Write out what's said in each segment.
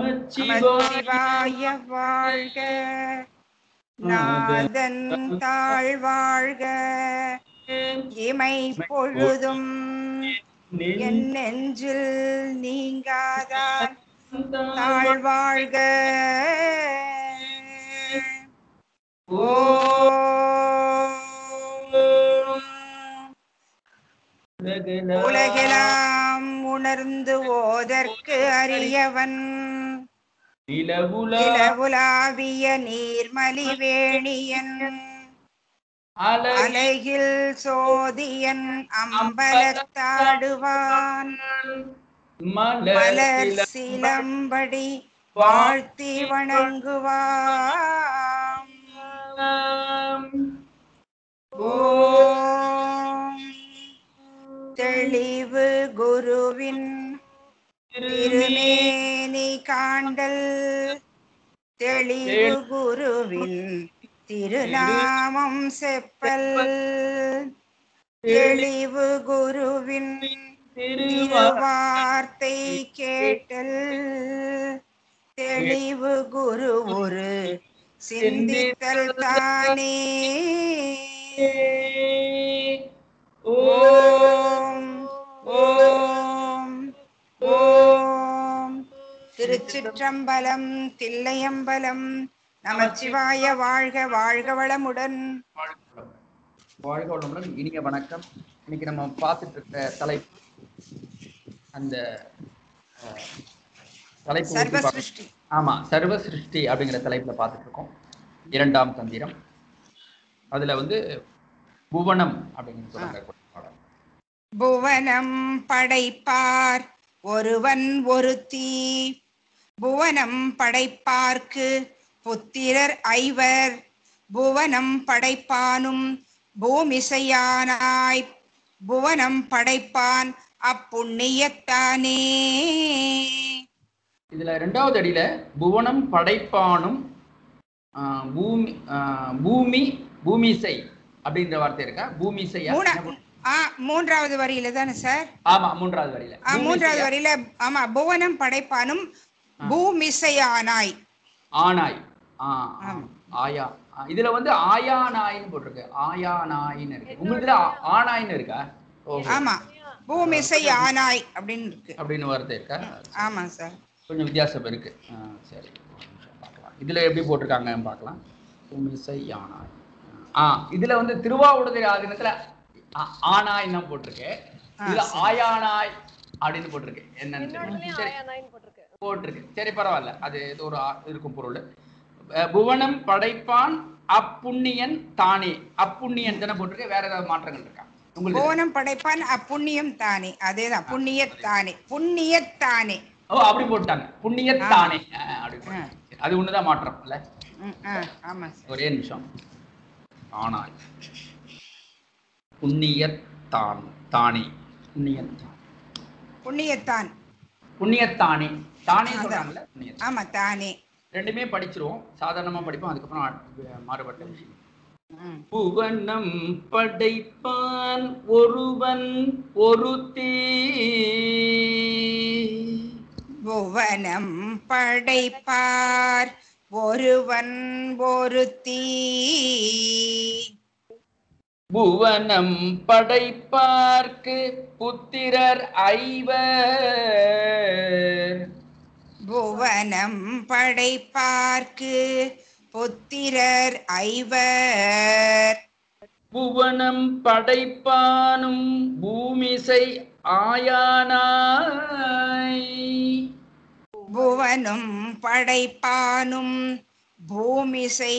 நமச்சிவாய வாழ்க, நாதன் தாழ்வாழ்க, இமை பொழுதும் என் நெஞ்சில் நீங்காதான் தாழ்வாழ்க. உலகெல்லாம் உணர்ந்து ஓதற்கு அறியவன், நிலவுலாவிய நீர்மலி வேணியன், அலைகில் சோதியன் அம்பலத்தாடுவான், மலர் சிலம்படி வாழ்த்தி வணங்குவான். ஓம் தெளிவு குருவின் திருமேனி காண்டல், தெளிவு குருவின் திருநாமம் செப்பல், தெளிவு குருவின் திருவார்த்தை கேட்டல், தெளிவு குரு ஒரு சிந்தித்தல் தானே. ஓம் ஓம் ஓம். திருச்சிற்றம்பலம், தில்லையம்பலம். நமச்சிவாய வாழ்க, வாழ்க வளமுடன். வாழ்க வளமுடன். இனிய வணக்கம். இன்னைக்கு நம்ம பார்த்துட்டு இருக்க தலைப்பு, அந்த தலைப்பு சர்வ சிருஷ்டி. ஆமா, சர்வ சிருஷ்டி அப்படிங்கிற தலைப்புல பார்த்துட்டு இருக்கோம். இரண்டாம் தந்திரம். அதுல புவனம் அப்படின்னு சொல்றாங்க. புவனம் படைப்பார் ஒருவன் ஒருத்தி, புவனம் படைப்பார்க்கு புத்திரர் ஐவர், புவனம் படைப்பானும் பூமிசையானாய், புவனம் படைப்பான் அப்புண்ணியத்தானே. இதுல இரண்டாவது அடியில புவனம் படைப்பானும் பூமி பூமிசை அப்படின்ற வார்த்தை இருக்கா? பூமிசையா? மூன்றாவது வரியில தானே சார்? ஆமா, மூன்றாவது வரியில. மூன்றாவது வரியில ஆமா, புவனம் படைப்பானும் பூமிசையானாய். ஆனாய். ஆயா. இதுல ஆயானாயின்னு போட்டிருக்கு. ஆயானாயின்னு இருக்கு. உங்களுக்கு ஆனாயின்னு இருக்கா? ஆமா, பூமிசை ஆனாய் அப்படின்னு இருக்கு. அப்படின்னு வார்த்தை இருக்கா? ஆமா சார், கொஞ்சம் வித்தியாசம் இருக்கு. சரி, பார்க்கலாம். இதுல எப்படி போட்டிருக்காங்க பார்க்கலாம். பூமிசை ஆனாய். இதுல திருவாவூடுதுறை ஆதீனத்துல ஆனாய் தான் போட்டிருக்கு. இதுல ஆயானாய் அப்படின்னு போட்டிருக்கு. என்னன்னு போட்டிருக்கு. சரி, பரவாயில்ல. அது ஏதோ ஒரு இருக்கும் பொருள். புவனம் படைப்பான் அப்புண்ணியன் தானே. அப்புண்ணியன் தானே போட்டிருக்கு. வேற ஏதாவது மாற்றங்கள் இருக்கா உங்களுக்கு? புவனம் படைப்பான் அப்புண்ணியம் தானே. அதேதான், புண்ணியத்தானே. புண்ணியத்தானே. ஓ, அப்படி போட்டாங்க. புண்ணியத்தானே அப்படி. அது ஒண்ணுதான் மாற்றம் இல்ல? ஆமா. ஒரே நிமிஷம். ஆனாய் புண்ணியத்தான் தானே. புண்ணியத்தான் புண்ணியத்தானே தானே சொல்றாங்கல்ல. ஆமா, தானே. ரெண்டுமே படிச்சிருவோம். சாதாரணமா படிப்போம், அதுக்கப்புறம் மாறுபட்ட விஷயம். புவனம் படைப்பான் ஒருவன் ஒருத்தி, புவனம் படைப்பார் ஒருவன் ஒருத்தி, புவனம் படைப்பார்க்கு புத்திரர் ஐவர், புவனம் படைப்பார்க்கு புத்திரர் ஐவர், புவனம் படைப்பானும் பூமிசை ஆயானாய், புவனம் படைப்பானும் பூமிசை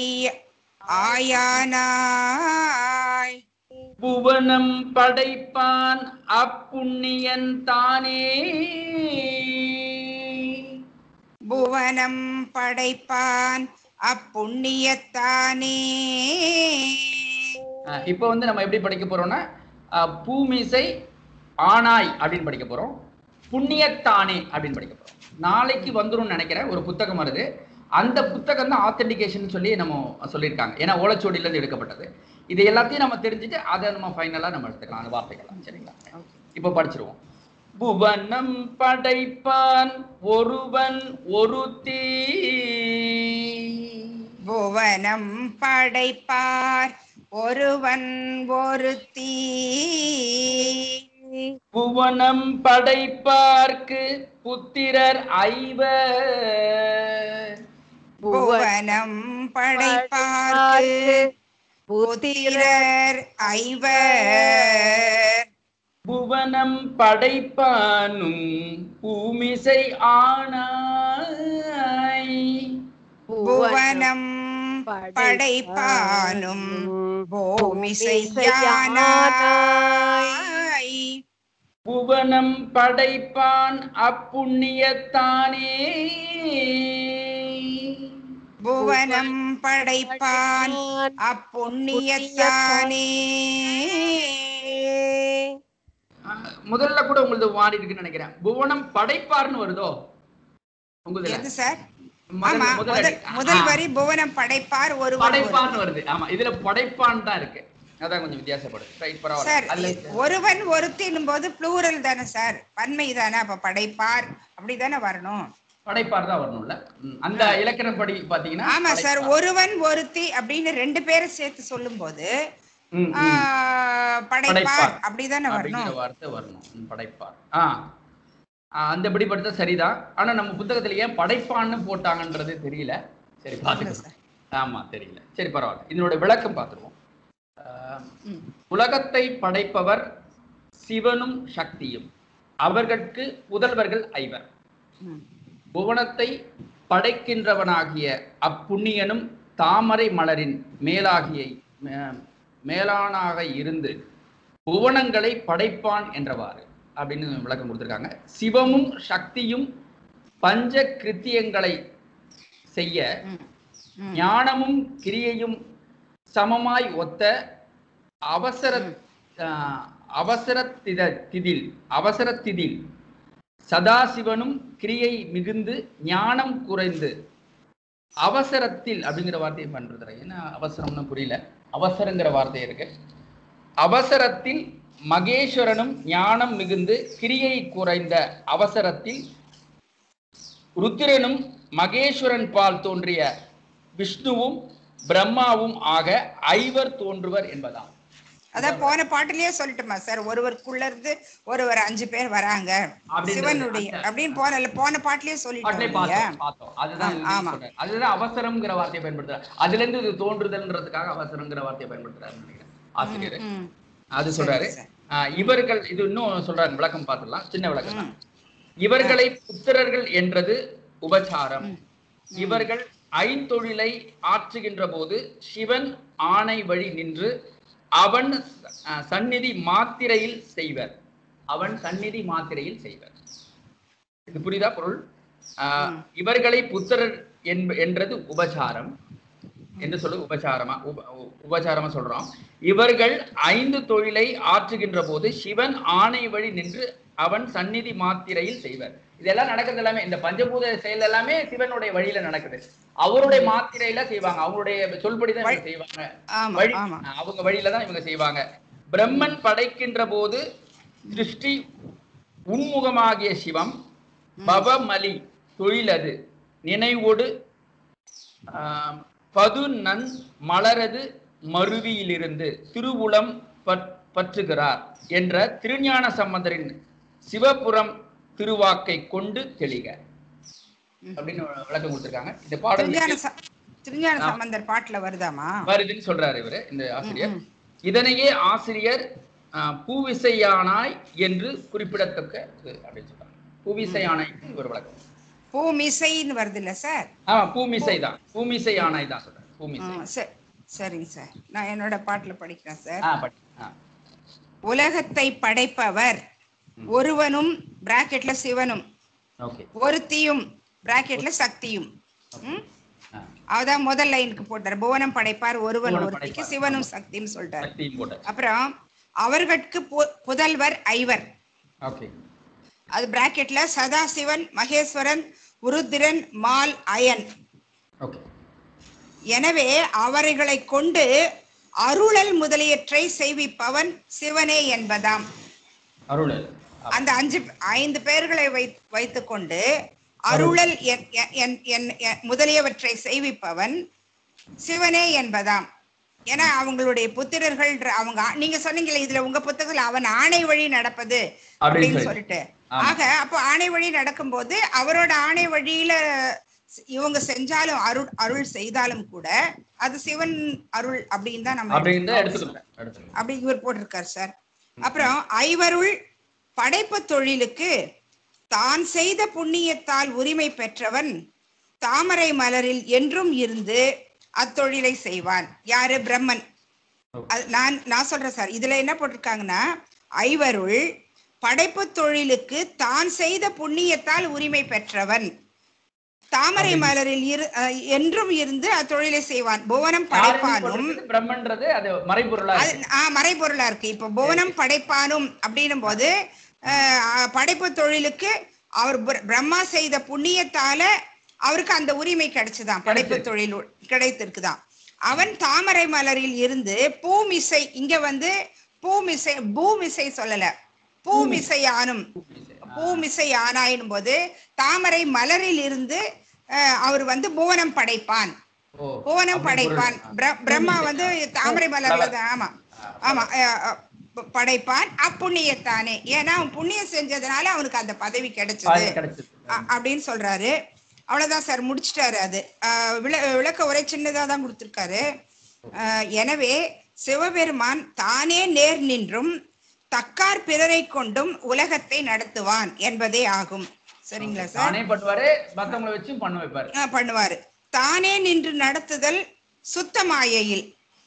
ஆயானாய், புவனம் படைப்பான் அப்புண்ணியன் தானே, புவனம் படைப்பான் அப்புண்ணியத்தானே. இப்போ நம்ம எப்படி படிக்க போறோம்னா, பூமிசை ஆனாய் அப்படின்னு படிக்க போறோம். புண்ணியத்தானே அப்படின்னு படிக்க போறோம். நாளைக்கு வந்துடும் நினைக்கிறேன். ஒரு புத்தகம் வருது. அந்த புத்தகம் தான் ஆத்தென்டிகேஷன் சொல்லி நம்ம சொல்லியிருக்காங்க. ஏன்னா ஓலைச்சுவடியில இருந்து எடுக்கப்பட்டது. இது எல்லாத்தையும் நம்ம தெரிஞ்சுட்டு அதை நம்ம ஃபைனலா நம்ம எடுத்துக்கலாம், அந்த வார்த்தைகள். சரிங்களா? இப்போ படிச்சிருவோம். புவனம் படைப்பான் ஒருவன் ஒருத்தி. புவனம் படைப்பார் ஒருவன் ஒருத்தி. புவனம் படைப்பார்க்கு புத்திரர் ஐவர். புவனம் படைப்பார்க்கு புத்திரர் ஐவர். புவனம் படைப்பானும் பூமிசை ஆனாய். புவனம் படைப்பானும் பூமிசையானாய். புவனம் படைப்பான் அப்புண்ணியத்தானே. புவனம் படைப்பான் அப்புண்ணியத்தானே. முதல்ல கூட உங்களுக்கு மாறி இருக்குன்னு நினைக்கிறேன். புவனம் படைப்பார்னு வருதோ உங்களுக்கு? எது சார்? ஆமா, முதல் வரி புவனம் படைப்பார் ஒருவன் படைப்பார்னு வருது. ஆமா, இதுல படைப்பான் தான் இருக்கு. அதான் கொஞ்சம் வித்தியாசப்படுது. ரைட், பரவாயில்லை. ஒருவன் ஒருத்தின் போது ப்ளூரல் தானே சார், பன்மை தானே, அப்ப படைப்பார் அப்படிதானே வரணும். படைப்பார் தான் வரணும்ல அந்த இலக்கணப்படி பாத்தீங்கன்னா. ஆமா சார், ஒருவன் ஒருத்தி அப்படின்னு ரெண்டு பேரை சேர்த்து சொல்லும் போது படைப்பார் அப்படிதானே வரணும். வார்த்தை வரணும், படைப்பார். அந்தபடி படுத்த சரிதான். ஆனா நம்ம புத்தகத்துல ஏன் படைப்பான்னு போட்டாங்கன்றது தெரியல. சரி, பாத்துக்கலாம். ஆமா, தெரியல. சரி, பரவாயில்ல. இதனோட விளக்கம் பார்த்துருவோம். உலகத்தை படைப்பவர் சிவனும் சக்தியும், அவர்களுக்கு புதல்வர்கள் ஐவர். புவனத்தை படைக்கின்றவனாகிய அப்புண்ணியனும் தாமரை மலரின் மேலானாக இருந்து புவனங்களை படைப்பான் என்றவாறு அப்படின்னு விளக்கம் கொடுத்திருக்காங்க. சிவமும் சக்தியும் பஞ்ச கிருத்தியங்களை செய்ய ஞானமும் கிரியையும் சமமாய் ஒத்த அவசரத்திதில் சதாசிவனும் கிரியை மிகுந்து ஞானம் குறைந்து அவசரத்தில் அப்படிங்கிற வார்த்தையை பண்றது. என்ன அவசரம்னு புரியல. அவசரங்கிற வார்த்தை இருக்கு. அவசரத்தில் மகேஸ்வரனும் ஞானம் மிகுந்து கிரியை குறைந்த அவசரத்தில் ருத்திரனும் மகேஸ்வரன் பால் தோன்றிய விஷ்ணுவும் பிரம்மாவும் ஆக ஐவர் தோன்றுவர் என்பதாம். அதான் போன பாட்டிலேயே சொல்லட்டுமா சார், ஒருவருக்குள்ள இருந்து ஒருவர் 5 பேர் வராங்க சிவனுடைய அப்படின்னு போன பாட்டிலேயே சொல்லிட்டோம். அதுதான் அவசரம்ங்கிற வார்த்தையை பயன்படுத்துறாரு. அதுல இருந்து இது தோன்றுதல்ன்றதுக்காக அவசரம்ங்கிற வார்த்தையை பயன்படுத்துறாரு நினைக்கிறேன் ஆசிரியர். அது சொல்றாரு. இவர்கள் இது இன்னும் சொல்றாரு, விளக்கம் பார்த்துடலாம். சின்ன விளக்கம் தான். இவர்களை புத்திரர்கள் என்றது உபசாரம். இவர்கள் ஐந்தொழிலை ஆற்றுகின்ற போது சிவன் ஆணை வழி நின்று அவன் சந்நிதி மாத்திரையில் செய்வர். இது புரியுதா பொருள்? இவர்களை புத்திரர் என்றது உபசாரம் என்று சொல்லு. உபசாரமா சொல்றோம். இவர்கள் 5 தொழிலை ஆற்றுகின்ற போது சிவன் ஆணை வழி நின்று அவன் சந்நிதி மாத்திரையில் செய்வர். இதெல்லாம் நடக்கிறது எல்லாமே இந்த பஞ்சபூத செயல் எல்லாமே சிவனுடைய வழியில நடக்குது. அவருடைய மாத்திரையில செய்வாங்க. அவங்களுடைய சொல்படிதான் இவங்க செய்வாங்க. அவங்க வழியில தான் இவங்க செய்வாங்க. பிரம்மன் படைக்கின்ற போது சிருஷ்டி உன்முகமாகிய சிவம் பவமலி தொழிலது நினைவோடு பது நன் மலரது மருவியிலிருந்து திருவுளம் பற்றுகிறார் என்ற திருஞான சம்பந்தரின் சிவபுரம் திருவாக்கை கொண்டு தெளிக அப்படின்னு விளக்கம் கொடுத்திருக்காங்க. இந்த பாடல் திருஞான சம்பந்தர் பாட்டுல வருதாமா? வருதுன்னு சொல்றாரு இவரு, இந்த ஆசிரியர். இதனையே ஆசிரியர் பூவிசையானாய் என்று குறிப்பிடத்தக்க அப்படின்னு சொல்றாங்க. பூவிசையானாய்க்கு ஒரு விளக்கம். பூமிசைன்னு வருது இல்ல சார்? பூமிசை தான், பூமிசையானாய் தான் சொல்றேன். பூமிசை. சரிங்க சார், நான் என்னோட பாட்டுல படிக்கிறேன் சார். உலகத்தை படைப்பவர் ஒருவனும் பிராக்கெட்ல சிவனும் ஒருத்தியும் பிராக்கெட்ல சக்தியும். அதான் முதல் லைனுக்கு போட்டார். புவனம் படைப்பார் ஒருவன் ஒருத்திக்கு சிவனும் சக்தியும் சொல்லிட்டார். அப்புறம் அவர்களுக்கு புதல்வர் ஐவர். அது பிராக்கெட்ல சதாசிவன் மகேஸ்வரன் உருத்திரன் மால் அயன். எனவே அவர்களை கொண்டு அருளல் முதலியற்றை செய்விப்பவன் சிவனே என்பதாம். அந்த 5 பேர்களை வைத்துக்கொண்டு அருளல் முதலியவற்றை செய்விப்பவன் சிவனே என்பதாம். ஏன்னா அவங்களுடைய புத்திரர்கள் அவங்க நீங்க சொன்னீங்களே இதுல உங்க புத்தகத்துல அவன் ஆணை வழி நடப்பது அப்படின்னு சொல்லிட்டு, ஆக அப்போ ஆணை வழி நடக்கும்போது அவரோட ஆணை வழியில இவங்க செஞ்சாலும் அருள் செய்தாலும் கூட அது சிவன் அருள் அப்படின்னு தான் நம்ம அப்படி இவர் போட்டிருக்காரு சார். அப்புறம் ஐவருள் படைப்பு தொழிலுக்கு தான் செய்த புண்ணியத்தால் உரிமை பெற்றவன் தாமரை மலரில் என்றும் இருந்து அத்தொழிலை செய்வான். யாரு? பிரம்மன். நான் சொல்றேன் சார், இதுல என்ன போட்டிருக்காங்கன்னா, ஐவருள் படைப்பு தொழிலுக்கு தான் செய்த புண்ணியத்தால் உரிமை பெற்றவன் தாமரை மலரில் என்றும் இருந்து அத்தொழிலை செய்வான். புவனம் படைப்பானும் பிரம்மன்றது அது மறைபொருளா இருக்கு. இப்ப புவனம் படைப்பானும் அப்படின்னும் போது படைப்பு தொழிலுக்கு அவர் பிரம்மா செய்த புண்ணியத்தால அவருக்கு அந்த உரிமை கிடைச்சுதான், படைப்பு தொழில் கிடைத்திருக்குதான். அவன் தாமரை மலரில் இருந்து பூமிசை, இங்க வந்து பூமிசை சொல்லல, பூமிசையானும் பூமிசையானாயினும் போது தாமரை மலரில் இருந்து அவர் வந்து புவனம் படைப்பான். புவனம் படைப்பான். பிரம்மா வந்து தாமரை மலர்ல தான் ஆமா ஆமா படைப்பான். அப்புண்ணியத்தானே, ஏன்னா அவன் புண்ணியம் செஞ்சதுனால அவனுக்கு அந்த பதவி கிடைச்சது அப்படின்னு சொல்றாரு. அவ்வளவுதான் சார், முடிச்சிட்டாரு. அது விளக்க உரை சின்னதா தான் கொடுத்திருக்காரு. எனவே சிவபெருமான் தானே நேர் நின்றும் தக்கார் பிறரை கொண்டும் உலகத்தை நடத்துவான் என்பதே ஆகும். சரிங்களா சார்? பண்ணுவாரு. தானே நின்று நடத்துதல் சுத்த மாயையில்,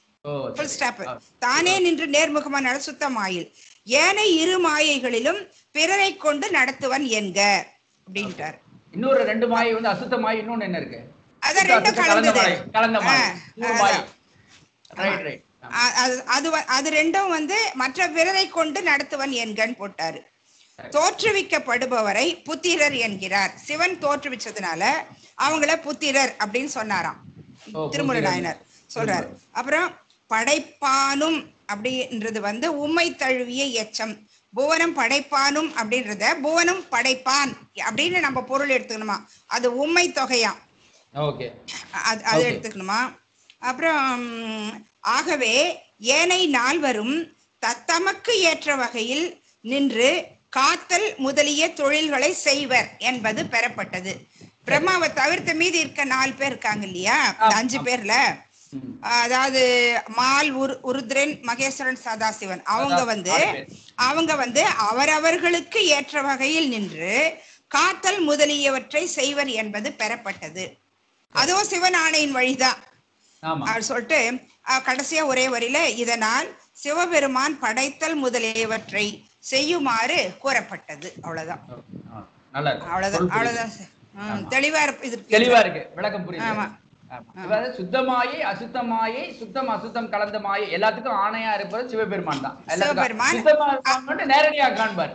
தானே நின்று நேர்முகமா சுத்த மாயில், ஏனைய இரு மாயைகளிலும் பிறரை கொண்டு நடத்துவன் என்க அப்படின்ட்டார். இன்னொரு 2 மாயை வந்து அசுத்த மாயை, இன்னொன்னு என்ன இருக்கு? அதான் ரெண்டும் கலந்தது. அது ரெண்டும் வந்து மற்ற பிறரை கொண்டு நடத்துவன் என்கன்னு போட்டாரு. தோற்றுவிக்கப்படுபவரை புத்திரர் என்கிறார். சிவன் தோற்றுவிச்சதுனால அவங்கள புத்திரர் அப்படின்னு சொன்னாராம் திருமூல நாயனார் சொல்றாரு. அப்புறம் படைப்பானும் அப்படின்றது வந்து உம்மை தழுவிய எச்சம். புவனம் படைப்பானும் அப்படின்றத புவனம் படைப்பான் அப்படின்னு நம்ம பொருள் எடுத்துக்கணுமா, அது உம்மை தொகையாம், அது எடுத்துக்கணுமா. அப்புறம் ஆகவே ஏனை நால்வரும் தத்தமக்கு ஏற்ற வகையில் நின்று காத்தல் முதலிய தொழில்களை செய்வர் என்பது பெறப்பட்டது. பிரம்மாவை தவிர்த்து மீதி இருக்க 4 பேர் இருக்காங்க இல்லையா, 5 பேர்ல, அதாவது மால், உருத்ரன், மகேஸ்வரன், சதாசிவன், அவங்க வந்து அவரவர்களுக்கு ஏற்ற வகையில் நின்று காத்தல் முதலியவற்றை செய்வர் என்பது பெறப்பட்டது. அதுவும் சிவன் ஆணையின் வழிதான் சொல்லிட்டு கடைசியா ஒரே வரியில, இதனால் சிவபெருமான் படைத்தல் முதலியவற்றை செய்யுமாறு கூறப்பட்டது. அவ்வளவுதான். தெளிவா இருக்கு, விளக்கம் புரியுது. சுத்தமாயை அசுத்தமாயை, சுத்தம் அசுத்தம் கலந்த மாயை எல்லாத்துக்கும் ஆணையா இருப்பது சிவபெருமான் தான். நேரடியா காண்பார்,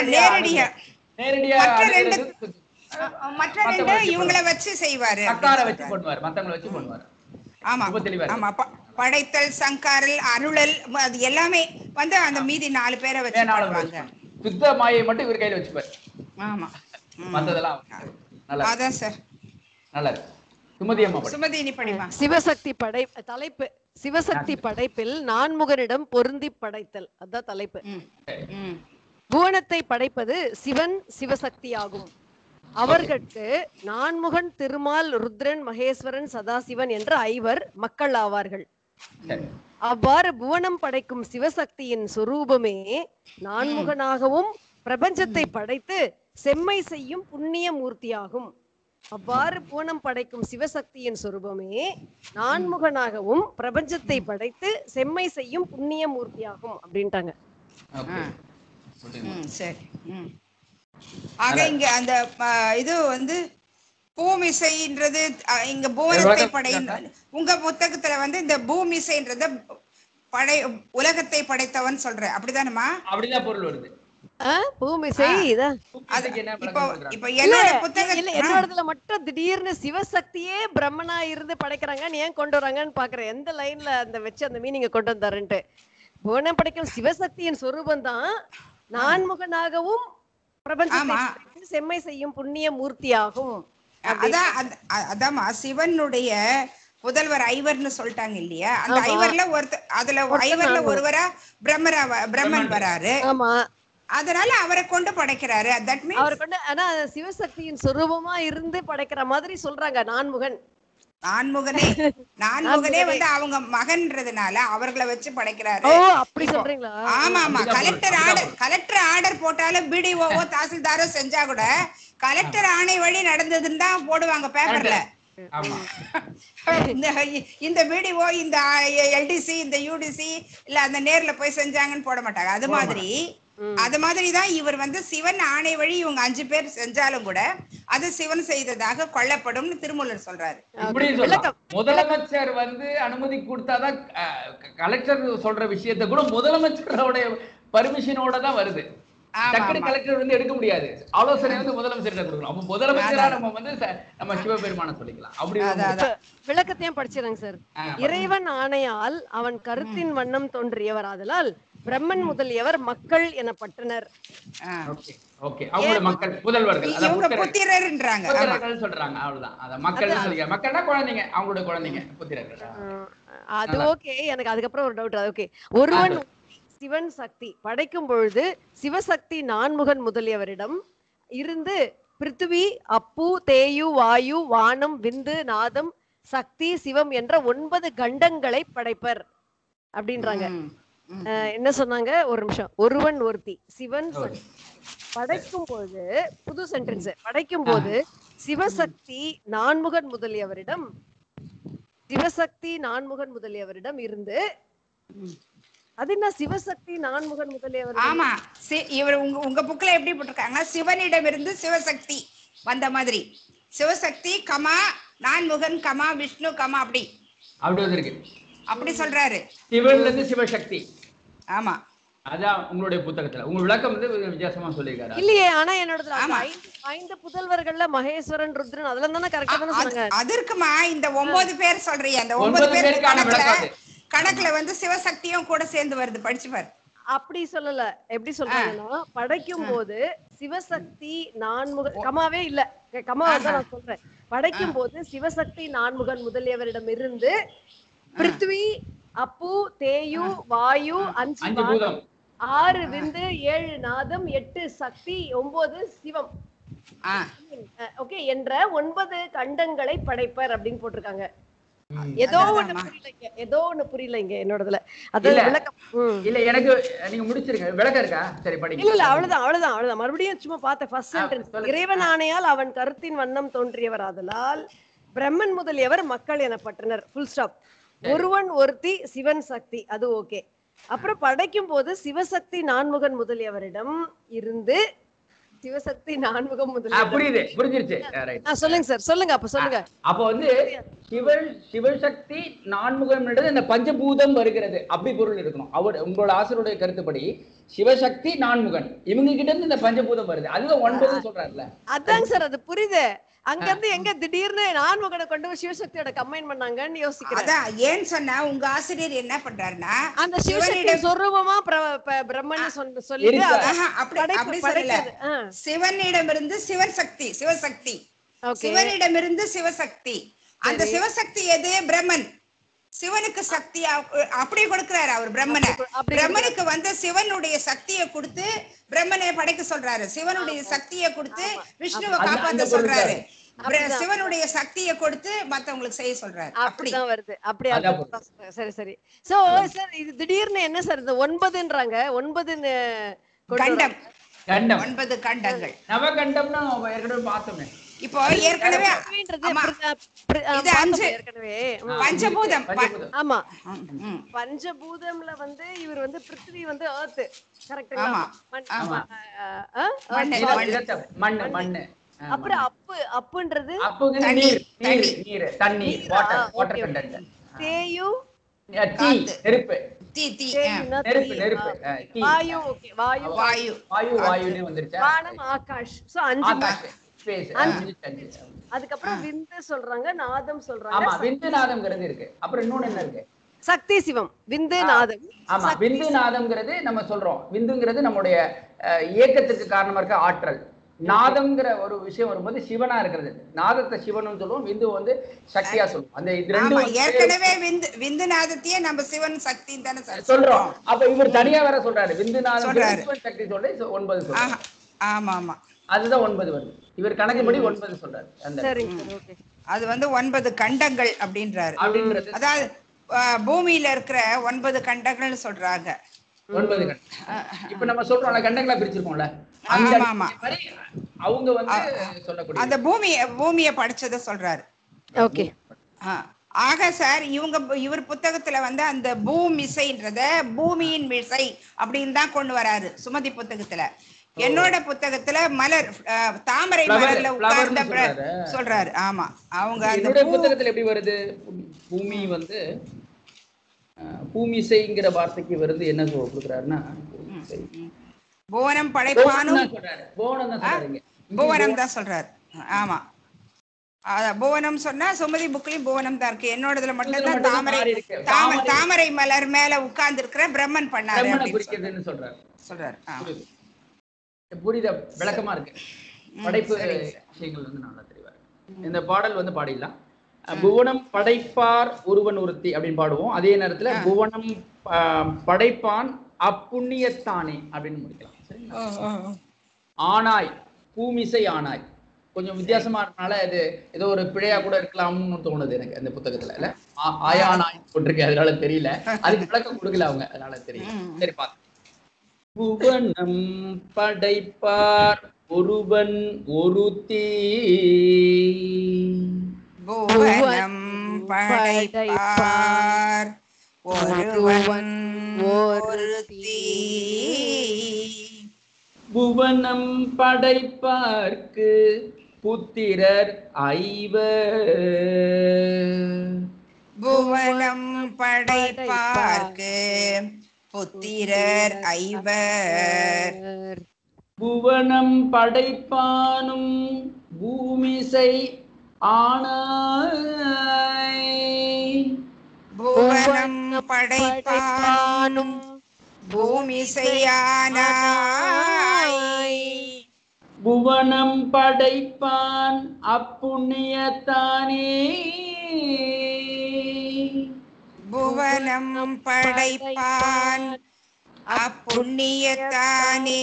மற்ற இவங்களை வச்சு செய்வாரு, வச்சு பண்ணுவார், மத்தவங்களை வச்சு பண்ணுவார். ஆமா ஆமா, படைத்தல், சங்காரல், அருளல், அது எல்லாமே வந்து அந்த மீதி 4 பேரை வச்சு பண்ணுவாங்க. சுத்த மாயை மட்டும் இவர் கையில வச்சுப்பார். ஆமா, மத்ததெல்லாம் அதான் சார். நல்லா இருக்கு. சிவசக்தி தலைப்பு சிவசக்தி படைப்பில் நான்முகனிடம் பொருந்தி படைத்தல், அதான் தலைப்பு. புவனத்தை படைப்பது சிவன் சிவசக்தி ஆகும். அவர்களுக்கு நான்முகன், திருமால், ருத்ரன், மகேஸ்வரன், சதாசிவன் என்ற 5 மக்கள் ஆவார்கள். அவ்வாறு புவனம் படைக்கும் சிவசக்தியின் சொரூபமே நான்முகனாகவும் பிரபஞ்சத்தை படைத்து செம்மை செய்யும் புண்ணிய மூர்த்தியாகும். அவ்வாறு புவனம் படைக்கும் சிவசக்தியின் சொரூபமே நான்முகனாகவும் பிரபஞ்சத்தை படைத்து செம்மை செய்யும் புண்ணிய மூர்த்தியாகும் அப்படின்ட்டாங்க. சரி. ஆக இங்க அந்த இது வந்து பூமிசைன்றது இங்க புவனத்தை படையின், உங்க புத்தகத்துல வந்து இந்த பூமிசைன்றத உலகத்தை படைத்தவன் சொல்ற, அப்படிதானமா? அப்படிதான் பொருள் வருது. என்னோடதுல மட்டும் திடீர்னு சிவசக்தியே பிரம்மனா இருந்து படைக்கிறாங்கன்னு ஏன் கொண்டு வராங்கன்னு பாக்குறேன். எந்த லைன்ல அந்த வச்சு அந்த மீனிங்க கொண்டு வந்தாருன்ட்டு. புவனம் படைக்கும் சிவசக்தியின் சொரூபம் தான் நான்முகனாகவும் பிரபஞ்சத்தை ஆமா. படைத்து செம்மை செய்யும் புண்ணிய மூர்த்தியாகும். அதாம்மா சிவனுடைய புதல்வர் ஐவர்னு சொல்லிட்டாங்க இல்லையா, அந்த ஆமா. ஐவர்ல அதுல ஐவர்ல ஒருவரா பிரம்மன் வராரு. ஆமா, அதனால அவரை கொண்டு படைக்கிறாரு. தட் மீன்ஸ் அவர் கொண்டு ஆனா சிவசக்தியின் சொரூபமா இருந்து படைக்கிற மாதிரி சொல்றாங்க. நான்முகனே வந்து அவங்க மகன்றதுனால அவர்களை வச்சு படைக்கிறாரு. ஓ அப்படி சொல்றீங்களா? ஆமா ஆமா. கலெக்டர் ஆர்டர் போட்டாலும் பிடிஓவோ தாசில்தாரோ செஞ்சா கூட கலெக்டர் ஆணை வழி நடந்ததுன்னு தான் போடுவாங்க பேப்பர்ல. இந்த பிடிஓ இந்த எல்டிசி இந்த யூடிசி இல்ல அந்த நேர்ல போய் செஞ்சாங்கன்னு போட மாட்டாங்க. அது மாதிரிதான் இவர் வந்து சிவன் ஆணை வழி இவங்க 5 பேர் செஞ்சாலும் கூட அது சிவன் செய்ததாக கொள்ளப்படும் திருமூலர் சொல்றாரு. முதலமைச்சர் வந்து அனுமதி கொடுத்தாதான் கலெக்டர் சொல்ற விஷயத்தை கூட முதலமைச்சரோட பர்மிஷனோட தான் வருது. டக்குனு கலெக்டர் வந்து எடுக்க முடியாது. ஆலோசனை வந்து முதலமைச்சர் கொடுக்கணும். அப்ப முதலமைச்சரா நம்ம வந்து நம்ம சிவபெருமான சொல்லிக்கலாம். அப்படி விளக்கத்தையும் படிச்சிருங்க சார். இறைவன் ஆணையால் அவன் கருத்தின் வண்ணம் தோன்றியவர் ஆதலால் பிரம்மன் முதலியவர் மக்கள் எனப்பட்டனர். மக்கள் புதல்வர்கள் புத்திரர்ன்றாங்க சொல்றாங்க. அவ்வளவுதான். அத மக்கள் சொல்லிக்க. மக்கள்னா குழந்தைங்க, அவங்களுடைய குழந்தைங்க புத்திரர்கள். அது ஓகே. எனக்கு அதுக்கப்புறம் ஒரு டவுட். ஓகே, ஒருவன் சிவன் சக்தி படைக்கும் பொழுது சிவசக்தி நான்முகன் முதலியவரிடம் இருந்து பிருத்திவி, அப்பு, தேயு, வாயு, வானம், விந்து, நாதம், சக்தி, சிவம் என்ற 9 கண்டங்களை படைப்பர் அப்படின்றாங்க. என்ன சொன்னாங்க? ஒரு நிமிஷம். ஒருவன் ஒருத்தி சிவன் படைக்கும் போது, புது சென்டென்ஸ், படைக்கும் போது சிவசக்தி நான்முகன் முதலியவரிடம் இருந்து, அது என்ன சிவசக்தி நான்முகன் முதலியவர்? ஆமா, இவர் உங்க புக்ல எப்படி போட்டிருக்காங்க? சிவனிடம் இருந்து சிவசக்தி வந்த மாதிரி Sivasakthi comma Nanmugan comma Vishnu comma அப்படி சொல்றாரு. சிவன்ல இருந்து சிவசக்தி. ஆமா, அதான் உங்களுடைய புத்தகத்துல உங்க விளக்கம் வந்து வித்தியாசமா சொல்லிருக்காரு. இல்லையே, ஆனா என்னோட 5 புதல்வர்கள்ல மகேஸ்வரன், ருத்ரன் அதெல்லாம் தானே கரெக்டா தானே சொன்னாங்க. அதற்குமா இந்த 9 பேர் சொல்றீங்க, அந்த 9 பேர் கணக்குல வந்து சிவசக்தியும் கூட சேர்ந்து வருது. படிச்சு பாரு. அப்படி சொல்லல. எப்படி சொல்றாங்கன்னா, படைக்கும் போது சிவசக்தி நான்முகன் கமாவே இல்ல, கமாவை தான் நான் சொல்றேன். படைக்கும் போது சிவசக்தி நான்முகன் முதலியவரிடம் இருந்து பிருத்வி, அப்பு, தேயு, வாயு, 5 பூதம், 6 விந்து, 7 நாதம், 8 சக்தி, 9 சிவம் ஓகே என்ற 9 கண்டங்களை படைப்பர் அப்படின்னு போட்டிருக்காங்க. ஏதோ ஒண்ணு புரியலைங்க என்னோடதுல. அது விளக்கம் இல்ல, எனக்கு நீங்க முடிச்சிருங்க. விளக்கம் இருக்கா? சரி படிங்க. இல்ல அவ்வளவுதான். மறுபடியும் சும்மா பார்த்தேன். ஃபர்ஸ்ட் சென்டென்ஸ், இறைவன் ஆணையால் அவன் கருத்தின் வண்ணம் தோன்றியவர் ஆதலால் பிரம்மன் முதலியவர் மக்கள் எனப்பட்டனர். Full stop. ஒருவன் ஒருத்தி சிவன் சக்தி, அது ஓகே. அப்புறம் படைக்கும் போது சிவசக்தி நான்முகன் முதலியவரிடம் இருந்து சிவசக்தி நான்முகம் புரிஞ்சிருச்சு. சொல்லுங்க சார், சொல்லுங்க. அப்ப சொல்லுங்க. அப்ப வந்து சிவசக்தி நான்முகம் இந்த பஞ்சபூதம் வருகிறது அப்படி பொருள் இருக்கணும். அவர் உங்களோட ஆசிரியருடைய கருத்துப்படி சிவசக்தி நான்முகன் இவங்க கிட்ட இருந்து இந்த பஞ்சபூதம் வருது. அதுதான் 9 சொல்றாருல. அதாங்க சார், அது புரியுது. அங்க இருந்து எங்க திடீர்னு நான்முகனை கொண்டு சிவசக்தியோட கம்பைன் பண்ணாங்கன்னு யோசிக்கிறேன். அதான் ஏன்னு சொன்னா உங்க ஆசிரியர் என்ன பண்றாருன்னா, அந்த சிவசக்தி சொரூபமா பிரம்மன் சொல்லி அப்படி சொல்லல. சிவனிடமிருந்து சிவசக்தி, சிவனிடமிருந்து சிவசக்தி. அந்த சிவசக்தி எது? பிரம்மன். சிவனுக்கு சக்தி அப்படி கொடுக்கிறாரு அவர் பிரம்மனை. பிரம்மனுக்கு வந்து சிவனுடைய சக்தியை கொடுத்து பிரம்மனை படைக்க சொல்றாரு. சிவனுடைய சக்தியை கொடுத்து விஷ்ணுவை காப்பாத்த சொல்றாரு. சிவனுடைய சக்தியை கொடுத்து மத்தவங்களுக்கு செய்ய சொல்றாரு. அப்படிதான் வருது. அப்படியே சரி. சோ சார், இது திடீர்னு என்ன சார் இந்த 9ன்றாங்க? 9 கண்டம், 9 கண்டங்கள். நவகண்டம்னா ஏற்கனவே பார்த்தோமே. இப்போ ஏற்கனவே இது 5 பஞ்சபூதம். ஆமா, பஞ்சபூதம்ல வந்து இவர் வந்து பிருத்திவி வந்து எர்த், கரெக்ட்டுங்களா? மண்ணு. அப்புறம் அப்புன்றது நீர், தண்ணீர், வாட்டர் கண்டென்ட். தேயு நெருப்பு, வாயு. ஓகே, வாயுனே வந்துருச்சு. வானம், ஆகாஷ். சோ 5. அதுக்கப்புறம் விந்து சொல்றாங்க, நாதம் சொல்றாங்க. ஆமா, விந்து நாதம்ங்கிறது இருக்கு. அப்புறம் இன்னொன்னு என்ன இருக்கு? சக்தி சிவம். விந்து நாதம். ஆமா, விந்து நாதம்ங்கிறது நம்ம சொல்றோம். விந்துங்கிறது நம்முடைய இயக்கத்துக்கு காரணமா இருக்க ஆற்றல். நாதம்ங்கிற ஒரு விஷயம் வரும்போது சிவனா இருக்கிறது. நாதத்தை சிவனும் சொல்லுவோம், விந்து வந்து சக்தியா சொல்லுவோம். அந்த இது ரெண்டு ஏற்கனவே விந்து நாதத்தையே நம்ம சிவன் சக்தி தானே சொல்றோம். அப்ப இவர் தனியா வேற சொல்றாரு, விந்து நாதம் சிவன் சக்தி சொல்ற 9 சொல்றாரு. ஆமா ஆமா, அதுதான் 9 வருது. இவர் கணக்குப்படி 9 சொல்றாரு. அது வந்து 9 கண்டங்கள் அப்படின்றாரு. அதாவது பூமியில இருக்கிற 9 கண்டங்கள்னு சொல்றாங்க. 9 கண்டம். இப்ப நம்ம சொல்றோம்ல, கண்டங்களா பிரிச்சிருக்கோம்ல, அவங்க வந்து சொல்லக்கூடிய அந்த பூமியை படிச்சத சொல்றாரு. ஓகே. ஆக சார், இவர் புத்தகத்துல வந்து அந்த பூமிசைன்றத பூமியின் மிசை அப்படின்னு தான் கொண்டு வராரு சுமதி புத்தகத்துல. என்னோட புத்தகத்துல மலர் தாமரை மலர்ல உட்கார்ந்த சொல்றாரு. ஆமா, அவங்க அந்த புத்தகத்துல எப்படி வருது? பூமி வந்து பூமிசைங்கிற வார்த்தைக்கு வருது. என்ன கொடுக்குறாருன்னா, புவனம் படைப்பானும் புவனம் தான் சொல்றாரு. ஆமா, புவனம் சொன்னா சுமதி புக்லயும் புவனம் தான் இருக்கு. என்னோடதுல மட்டும்தான் தாமரை மலர் மேல உட்கார்ந்து இருக்கிற பிரம்மன் பண்ணாரு அப்படின்னு சொல்றாரு. புரியுதா? விளக்கமா இருக்கு. படைப்பு விஷயங்கள் வந்து நல்லா தெரியவா. இந்த பாடல் வந்து பாடிடலாம். புவனம் படைப்பார் ஒருவன் ஒருத்தி அப்படின்னு பாடுவோம். அதே நேரத்துல புவனம் படைப்பான் அப்புண்ணியத்தானே அப்படின்னு முடிக்கலாம். சரிங்களா? ஆனாய், பூமிசை ஆனாய் கொஞ்சம் வித்தியாசமா இருக்கனால இது ஏதோ ஒரு பிழையா கூட இருக்கலாம்னு தோணுது எனக்கு அந்த புத்தகத்துல. இல்ல ஆயானாய் போட்டிருக்கேன், அதனால தெரியல. அதுக்கு விளக்கம் கொடுக்கல அவங்க, அதனால தெரியல. சரி, பாத்து. புவனம் படைப்பார் ஒருவன் ஒருத்தி, புவனம் படைப்பார் ஒருவன் ஒருத்தி, புவனம் படைப்பார்க்கு புத்திரர் ஐவர், புவனம் படைப்பார்க்கு புத்திரர் ஐவர், புவனம் படைப்பானும் பூமிசை ஆனாய், புவனம் படைப்பானும் பூமிசையானாய், புவனம் படைப்பான் அப்புண்ணியத்தானே, புவனம் படைப்பான் அப்புண்ணியத்தானே.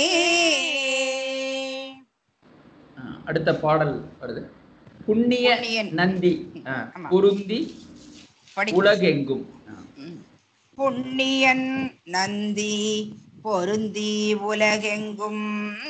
அடுத்த பாடல் வருது. புண்ணிய நந்தி பொருந்தி உலகெங்கும். புண்ணியன் நந்தி பொருந்தி உலகெங்கும்,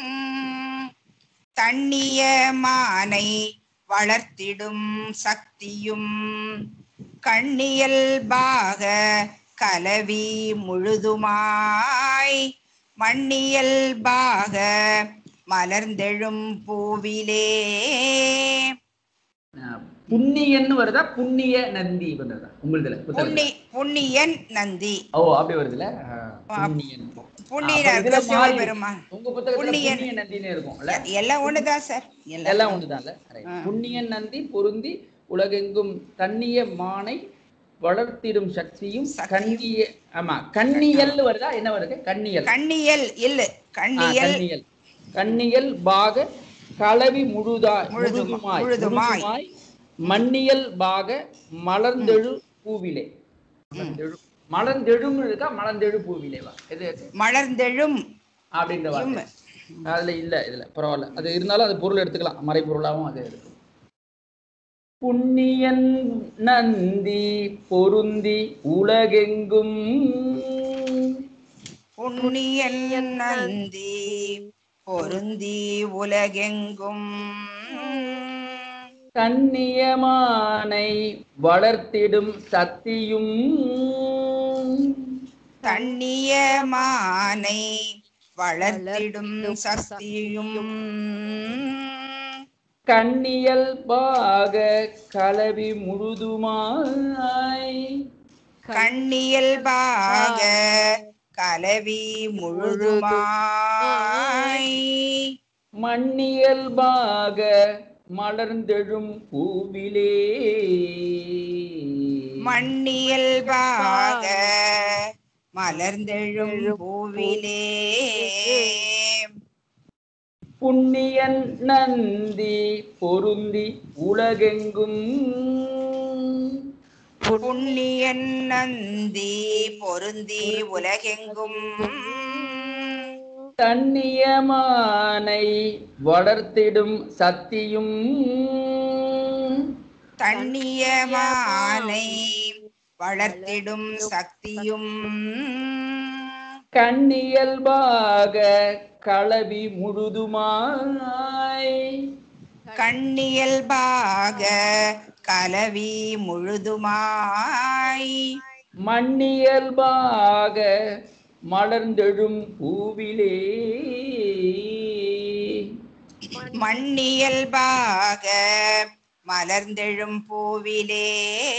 தண்ணிய மானை வளர்த்திடும் சக்தியும், கண்ணியல் பாக கலவி முழுதுமாய், மண்ணியல் பாக மலர்ந்தெழும் பூவிலே. புண்ணியன் வருதா, புண்ணிய நந்தி வருதா உங்களுதுல? புண்ணியன் நந்தி. ஓ, அப்படி வருதுல. புண்ணியன் சிவபெருமான். உங்க புத்தகத்துல புண்ணிய நந்தினே இருக்கும்ல? எல்லாம் ஒண்ணுதான் சார், எல்லாம் ஒண்ணுதான்ல. புண்ணியன் நந்தி பொருந்தி உலகெங்கும், தண்ணிய மானை வளர்த்திடும் சக்தியும், கண்ணிய. ஆமா, கண்ணியல் வருதா? என்ன வருது? கண்ணியல். கண்ணியல் இல்ல, கண்ணியல். கண்ணியல் பாக கலவி முழுதுமாய், மண்ணியல் பாக மலர்ந்தெழு பூவிலே. மலர்ந்தெழும் இருக்கா, மலர்ந்தெழு பூவிலேவா? எது? மலர்ந்தெழும் அப்படின்ற வார்த்தை அதுல இல்ல. இதுல பரவாயில்ல, அது இருந்தாலும் அது பொருள் எடுத்துக்கலாம், மறைப்பொருளாகவும் அது இருக்கு. புண்ணியன் நந்தி பொருந்தி உலகெங்கும், புண்ணியன் நந்தி பொருந்தி உலகெங்கும், கண்ணியமானை வளர்த்திடும் சக்தியும், கண்ணியமானை வளர்த்திடும் சக்தியும், கண்ணியல் பாக கலவி முழுதுமாய், கண்ணியல் பாக கலவி முழுதுமாய், மண்ணியல் பாக மலர்ந்தெழும் பூவிலே. மண்ணியல் பாக மலர்ந்தெழும் பூவிலே. புண்ணியன் நந்தி பொருந்தி உலகெங்கும் புண்ணியன் நந்தி பொருந்தி உலகெங்கும் தன்னியமானை வளர்த்திடும் சக்தியும் தன்னியமானை வளர்த்திடும் சக்தியும் கண்ணியல்பாக களவி முழுதுமாய் கண்ணியல்பாக கலவி முழுதுமாய் மண்ணியல்பாக மலர்ந்தெழும் பூவிலே மண்ணியல்பாக மலர்ந்தெழும் பூவிலே.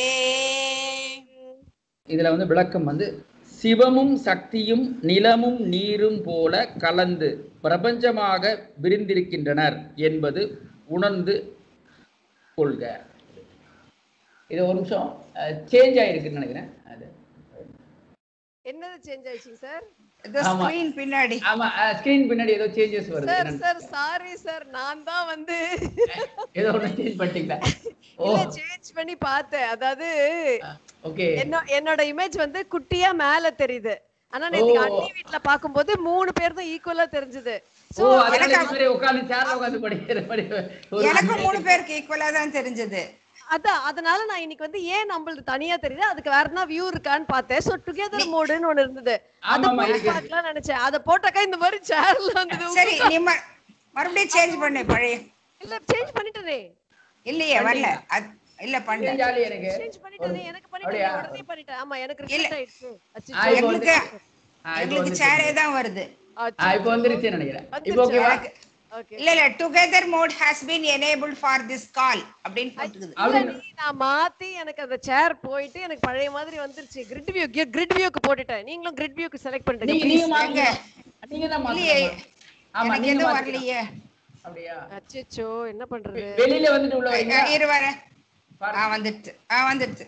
இதுல வந்து விளக்கம் வந்து சிவமும் சக்தியும் நிலமும் நீரும் போல கலந்து பிரபஞ்சமாக விரிந்திருக்கின்றனர் என்பது உணர்ந்து கொள்க. இது ஒரு நிமிஷம் சேஞ்ச் ஆயிருக்குன்னு நினைக்கிறேன். அது என்னது சேஞ்ச் ஆயிடுச்சு சார்? இந்த ஸ்கிரீன் பின்னாடி. ஆமா, ஸ்கிரீன் பின்னாடி ஏதோ சேஞ்சஸ் வருது. சார் சாரி சார், நான் தான் வந்து ஏதோ ஒண்ணு சேஞ்ச் பண்ணிட்டீங்களா? இல்ல, சேஞ்ச் பண்ணி பார்த்தேன். அதாவது ஓகே, என்னோட இமேஜ் வந்து குட்டியா மேல தெரியுது. ஆனா நேத்து அண்ணி வீட்ல பாக்கும்போது 3 பேர் தான் ஈக்குவலா தெரிஞ்சது. சோ அதனால இந்த உட்கார்ந்து சேர்ல உட்கார்ந்து படிக்கிற மாதிரி எனக்கு 3 பேருக்கு ஈக்குவலா தான் தெரிஞ்சது. அதனால நான் இன்னைக்கு வந்து ஏன் நம்மளுக்கு தனியா தெரியுது, அதுக்கு வேற என்ன வியூ இருக்கான்னு பார்த்தேன். சோ டுகெதர் மோடுன்னு ஒன்னு இருந்தது, அத பார்க்கலாம் நினைச்சேன். அத போட்டக்கா இந்த மாதிரி சேர்ல வந்தது. சரி, நீ மறுபடியும் சேஞ்ச் பண்ணு. பழைய இல்ல சேஞ்ச் பண்ணிட்டேனே. இல்லையே, வரல. இல்ல பண்ணல. ஜாலி எனக்கு சேஞ்ச் பண்ணிட்டேனே. எனக்கு பண்ணிட்டேன், உடனே பண்ணிட்டேன். ஆமா, எனக்கு ரிசல்ட் ஆயிடுச்சு. எனக்கு சேரே தான் வருது. இப்போ வந்துருச்சு நினைக்கிறேன். இப்போ ஓகேவா? இல்ல together mode has been enabled for this call அப்படினு போட்டுக்குது. நான் மாத்தி எனக்கு அந்த சேர் போயிட்டு எனக்கு பழைய மாதிரி வந்துருச்சு. கிரிட் வியூக்கு போட்டுட்டேன். நீங்களும் கிரிட் வியூக்கு செலக்ட் பண்ணிட்டீங்க. நீங்க மாங்க. நீங்க தான் மாங்க. ஆமா, நீங்க எதுவும் வரலையே. அப்படியே. அச்சச்சோ, என்ன பண்றது? வெளியில வந்துட்டு உள்ள வரீங்க. இரு வரேன். வந்துட்டு.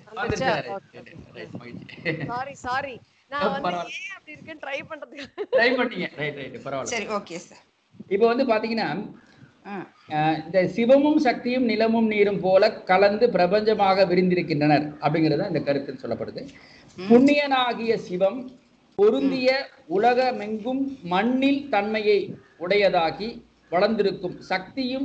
சாரி. நான் வந்து ஏன் அப்படி இருக்கேன்னு ட்ரை பண்ணீங்க. ரைட் பரவாயில்லை. சரி, ஓகே சார். இப்போ வந்து பாத்தீங்கன்னா இந்த சிவமும் சக்தியும் நிலமும் நீரும் போல கலந்து பிரபஞ்சமாக விரிந்திருக்கின்றனர் அப்படிங்கிறது இந்த கருத்து சொல்லப்படுது. புண்ணியனாகிய சிவம் பொருந்திய உலகமெங்கும் மண்ணில் தன்மையை உடையதாகி வளர்ந்திருக்கும் சக்தியும்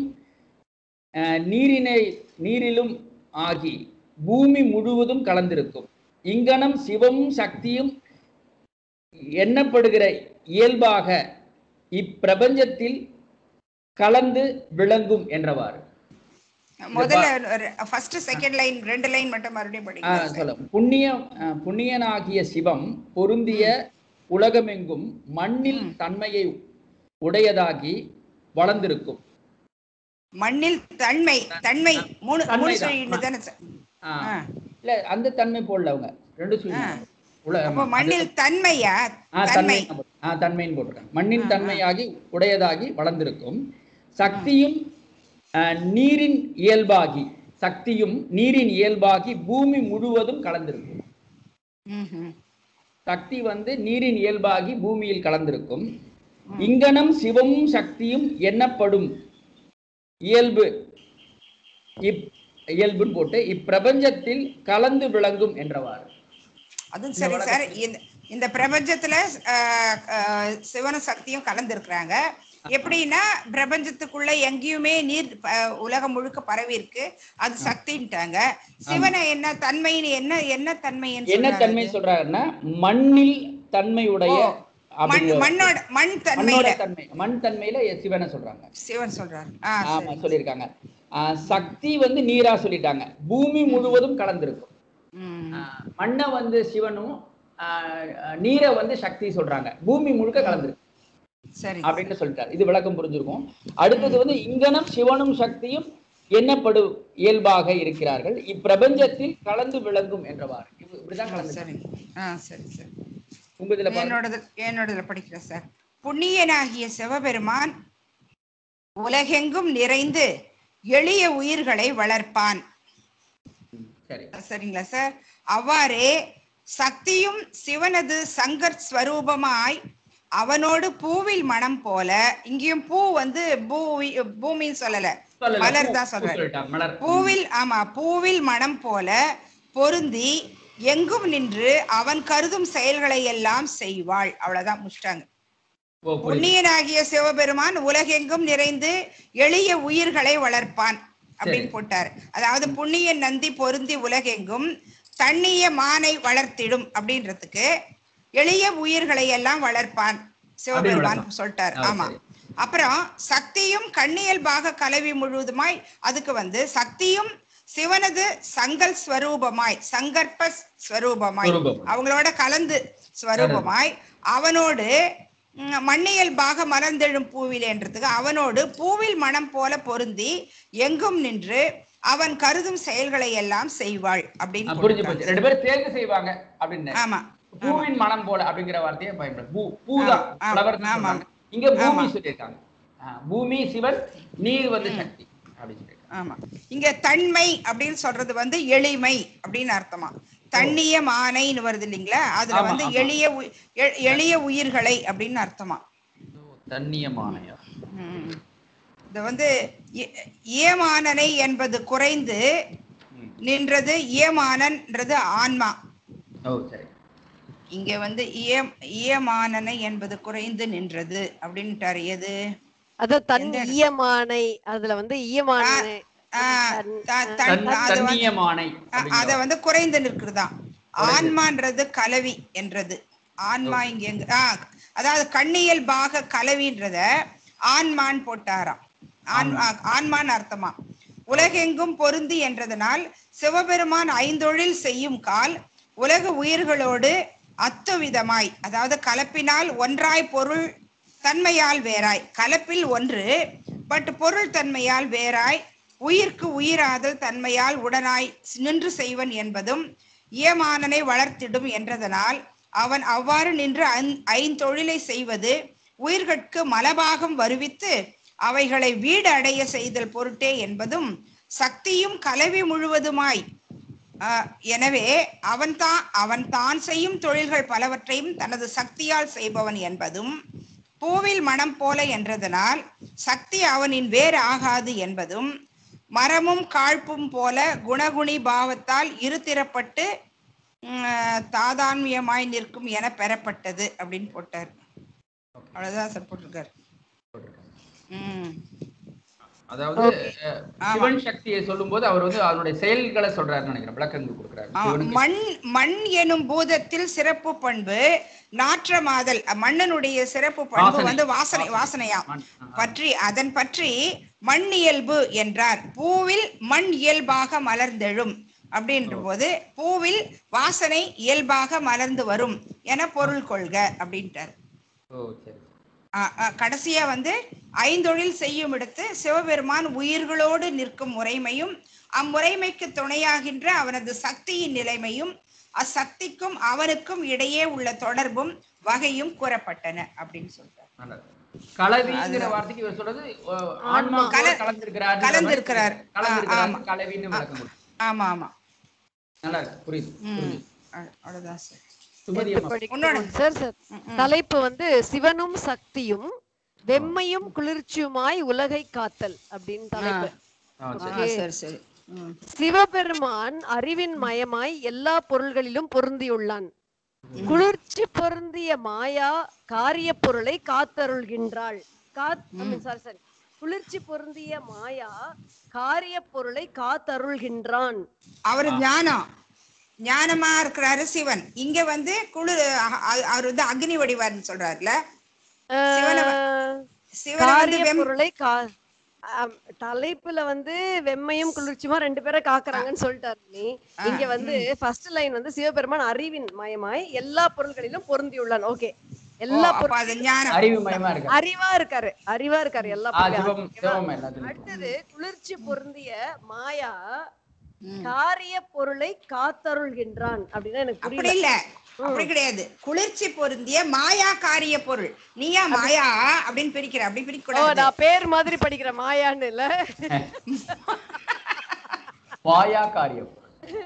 நீரிலும் ஆகி பூமி முழுவதும் கலந்திருக்கும். இங்கனம் சிவமும் சக்தியும் எண்ணப்படுகிற இயல்பாக இப்பிரபஞ்சத்தில் கலந்து விளங்கும் என்றவாறு. முதல்ல ஃபர்ஸ்ட் செகண்ட் லைன் 2 லைன் மட்டும் மறுபடியும் படிங்க. சொல்ல புண்ணியனாகிய சிவம் பொருந்திய உலகமெங்கும் மண்ணில் தன்மையை உடையதாகி வளர்ந்திருக்கும். மண்ணில் தன்மை 3 சொல்லிட்டு தானே சார்? இல்ல, அந்த தன்மை போடல அவங்க 2 சொல்லிட்டாங்க. மண்ணில் தன்மையா? தன்மைன்னு போட்டிருக்காங்க. மண்ணின் தன்மையாகி உடையதாகி வளர்ந்திருக்கும். சக்தியும் நீரின் இயல்பாகி பூமி முழுவதும் கலந்திருக்கும். சக்தி வந்து நீரின் இயல்பாகி பூமியில் கலந்திருக்கும். இங்கனம் சிவமும் சக்தியும் எண்ணப்படும் இயல்புன்னு போட்டு இப்பிரபஞ்சத்தில் கலந்து விளங்கும் என்றவாறு. அதுவும் சரி சார். இந்த பிரபஞ்சத்துல சிவனும் சக்தியும் கலந்து இருக்கிறாங்க. எப்படின்னா பிரபஞ்சத்துக்குள்ள எங்கேயுமே நீர் உலகம் முழுக்க பரவி இருக்கு, அது சக்தின்ட்டாங்க. சிவனை என்ன தன்மைன்னு என்ன தன்மை சொல்றாருன்னா மண்ணில் தன்மையுடைய மண் தன்மையில சிவனை சொல்றாங்க. சிவன் சொல்றாரு. ஆமா, சொல்லியிருக்காங்க. சக்தி வந்து நீரா சொல்லிட்டாங்க. பூமி முழுவதும் கலந்திருக்கும். மண்ணை வந்து சிவனும் நீரை வந்து சக்தி சொல்றாங்க. பூமி முழுக்க கலந்திருக்கு அப்படின்னு சொல்லிட்டாரு. இது விளக்கம் புரிஞ்சிருக்கும். அடுத்தது வந்து இங்கனம் சிவனும் சக்தியும் எண்ணப்படு இயல்பாக இருக்கிறார்கள், இப்பிரபஞ்சத்தில் கலந்து விளங்கும் என்றவாறு. இப்படிதான் கலந்து. சரி. என்னோட படிக்கிறேன் சார். புண்ணியனாகிய சிவபெருமான் உலகெங்கும் நிறைந்து எளிய உயிர்களை வளர்ப்பான். சரிங்களா சார்? அவ்வாறே சக்தியும் சிவனது சங்கர் ஸ்வரூபமாய் அவனோடு பூவில் மனம் போல, இங்கேயும் பூ வந்து பூமின்னு சொல்லல, மலர் தான் சொல்றேன். பூவில் மனம் போல பொருந்தி எங்கும் நின்று அவன் கருதும் செயல்களை எல்லாம் செய்வாள். அவ்வளவுதான், முடிச்சிட்டாங்க. புண்ணியனாகிய சிவபெருமான் உலகெங்கும் நிறைந்து எளிய உயிர்களை வளர்ப்பான் அப்படின்னு போட்டாரு. அதாவது புண்ணிய நந்தி பொருந்தி உலகெங்கும் தண்ணிய மானை வளர்த்திடும் அப்படின்றதுக்கு எளிய உயிர்களை எல்லாம் வளர்ப்பான் சிவபெருமான் சொல்லிட்டாரு. ஆமா. அப்புறம் சக்தியும் கண்ணியல்பாக கலவி முழுவதுமாய், அதுக்கு வந்து சக்தியும் சிவனது சங்கல் ஸ்வரூபமாய், சங்கற்ப ஸ்வரூபமாய், அவங்களோட கலந்து ஸ்வரூபமாய், அவனோடு மண்ணியல்பாக மலர்ந்தெழும் பூவிலேன்றதுக்கு அவனோடு பூவில் மனம் போல பொருந்தி எங்கும் நின்று அவன் கருதும் செயல்களை எல்லாம் செய்வாள் அப்படின்னு. ரெண்டு பேரும் சேர்ந்து செய்வாங்க அப்படின்னு. ஆமா, பூவின் மனம் போல அப்படிங்கிற வார்த்தையை பயன்படுது. இங்க பூமி சொல்லியிருக்காங்க. பூமி சிவன், நீர் வந்து சக்தி அப்படின்னு. ஆமா, இங்க தன்மை அப்படின்னு சொல்றது வந்து எளிமை அப்படின்னு அர்த்தமா. தண்ணிய மானைன்னு வருது இல்லைங்களா, அதுல வந்து எளிய உயிர்களை அப்படின்னு அர்த்தமா. தண்ணிய மானையா? இது வந்து ஏமானனை என்பது குறைந்து நின்றது, ஏமானன்றது ஆன்மா. இங்க வந்து ஏமானனை என்பது குறைந்து நின்றது அப்படின்ட்டாரு. எது அத தன்னியமானை, அதுல வந்து ஈயமானை அத வந்து குறைந்து நிற்கிறதா. ஆன்மான்றது கலவி என்றது. ஆன்மா இங்க அதாவது கண்ணியல் பாக கலவின்றத ஆன்மான் போட்டாராம். ஆன்மான் அர்த்தமா. உலகெங்கும் பொருந்தி என்றதனால் சிவபெருமான் ஐந்தொழில் செய்யும் கால் உலக உயிர்களோடு அத்துவிதமாய், அதாவது கலப்பினால் ஒன்றாய் பொருள் தன்மையால் வேறாய், கலப்பில் ஒன்று பட் பொருள் தன்மையால் வேறாய், உயிர்க்கு உயிராதல் தன்மையால் உடனாய் நின்று செய்வன் என்பதும் ஏமானனை வளர்த்திடும் என்றதனால் அவன் அவ்வாறு நின்று ஐந்தொழிலை செய்வது உயிர்கட்கு மலபாகம் வருவித்து அவைகளை வீடு அடைய செய்தல் பொருட்டே என்பதும் சக்தியும் கலவி முழுவதுமாய். எனவே அவன் தான் செய்யும் தொழில்கள் பலவற்றையும் தனது சக்தியால் செய்பவன் என்பதும், பூவில் மனம் போல என்றதனால் சக்தி அவனின் வேறு ஆகாது என்பதும், மரமும் காழ்ப்பும் போல குணகுணி பாவத்தால் இருதிறப்பட்டு தாதான்மியமாய் நிற்கும் என பெறப்பட்டது அப்படின்னு போட்டார். அவ்வளவுதான் சார் போட்டிருக்காரு. அதாவது சிவன் சக்தியை சொல்லும் போது அவர் வந்து அவருடைய செயல்களை சொல்றாருன்னு நினைக்கிறேன், விளக்கங்கள் கொடுக்கிறாரு. மண் எனும் பூதத்தில் சிறப்பு பண்பு நாற்றமாதல், மண்ணனுடைய சிறப்பு பண்பு வந்து வாசனையா பற்றி, அதன் பற்றி மண் இயல்பு என்றார். பூவில் மண் இயல்பாக மலர்ந்தெழும் அப்படின்ற போது பூவில் வாசனை இயல்பாக மலர்ந்து வரும் என பொருள் கொள்க அப்படின்ட்டார். கடைசியா வந்து ஐந்தொழில் செய்யும் இடத்து சிவபெருமான் உயிர்களோடு நிற்கும் முறைமையும் அம்முறைமைக்கு துணையாகின்ற அவனது சக்தியின் நிலைமையும் அச்சக்திக்கும் அவனுக்கும் இடையே உள்ள தொடர்பும் வகையும் கூறப்பட்டன அப்படின்னு சொல்றார். கலவிங்கிற வார்த்தைக்கு இவர் சொல்றது ஆன்மா கலந்திருக்கிறார். ஆமா ஆமா, நல்லா இருக்கு, புரியுது. அவ்வளவுதான் சார். தலைப்பு வந்து சிவனும் சக்தியும் வெம்மையும் குளிர்ச்சியுமாய் உலகை காத்தல் அப்படின்னு தலைப்பு. சிவபெருமான் அறிவின் மயமாய் எல்லா பொருள்களிலும் பொருந்தியுள்ளான். குளிர்ச்சி பொருந்திய மாயா காரிய பொருளை காத்தருள்கின்றாள். குளிர்ச்சி பொருந்திய மாயா காரிய பொருளை காத்தருள்கின்றான். அவர் ஞானமா இருக்கிறாரு சிவன். இங்க வந்து குளிர், அவர் வந்து அக்னி வடிவார்னு சொல்றாருல. பொருளை தலைப்புல வந்து வெம்மையும் குளிர்ச்சியுமா ரெண்டு பேரை காக்குறாங்கன்னு சொல்லிட்டாரு. நீ இங்க வந்து ஃபர்ஸ்ட் லைன் வந்து சிவபெருமான் அறிவின் மயமாய் எல்லா பொருள்களிலும் பொருந்தியுள்ளான். ஓகே, எல்லா அறிவா இருக்காரு எல்லா பொருளும். அடுத்தது குளிர்ச்சி பொருந்திய மாயா காரிய பொருளை காத்தருள்கின்றான் அப்படின்னா எனக்கு புரியல. அப்படி கிடையாது, குளிர்ச்சி பொருந்திய மாயா காரிய பொருள். நீயா மாயா அப்படின்னு பிரிக்கிற, அப்படி பிரிக்க கூடாது. நான் பேர் மாதிரி படிக்கிற மாயான்னு இல்ல, மாயா காரிய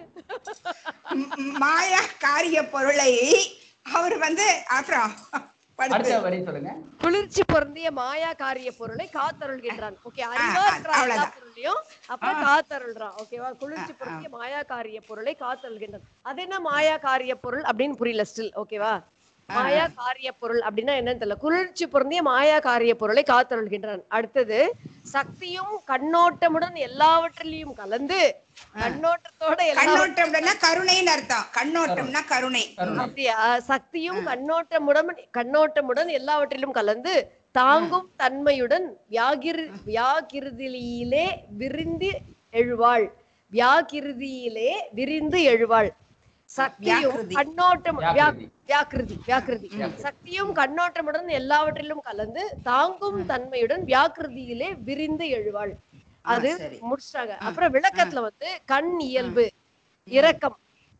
மாயா காரிய பொருளை அவர் வந்து அப்புறம் படுத்து அடுத்த வரி சொல்லுங்க. குளிர்ச்சி பொருந்திய மாயா காரிய பொருளை காத்தருள்கின்றான். ஓகே, அறிவா இருக்கிற எல்லா அவ்வளவுதான். பொருளையும் அப்புறம் காத்தருள்றான். ஓகேவா? குளிர்ச்சி பொருந்திய மாயா காரிய பொருளை காத்தருள்கின்றான். அது என்ன மாயா காரிய பொருள் அப்படின்னு புரியல ஸ்டில். ஓகேவா? மாயா காரிய பொருள் அப்படின்னா என்னன்னு தெரியல. குளிர்ச்சி பொருந்திய மாயா காரிய பொருளை காத்தருள்கின்றான். அடுத்தது சக்தியும் கண்ணோட்டமுடன் எல்லாவற்றிலையும் கலந்து கண்ணோட்டத்தோட கண்ணோட்டம்னா கருணைன்னு அர்த்தம். கண்ணோட்டம்னா கருணை. அப்படியா? சக்தியும் கண்ணோட்டமுடன் எல்லாவற்றிலும் கலந்து தாங்கும் தன்மையுடன் வியாகிருதியிலே விரிந்து எழுவாள். வியாகிருதியிலே விரிந்து எழுவாள். சக்தியும் கண்ணோட்டம் வியாக்கிருதி சக்தியும் கண்ணோட்டமுடன் எல்லாவற்றிலும் கலந்து தாங்கும் தன்மையுடன் வியாக்கிருதியிலே விரிந்து எழுவாள். அது முடிச்சிட்டாங்க. அப்புறம் விளக்கத்துல வந்து கண் இயல்பு இரக்கம்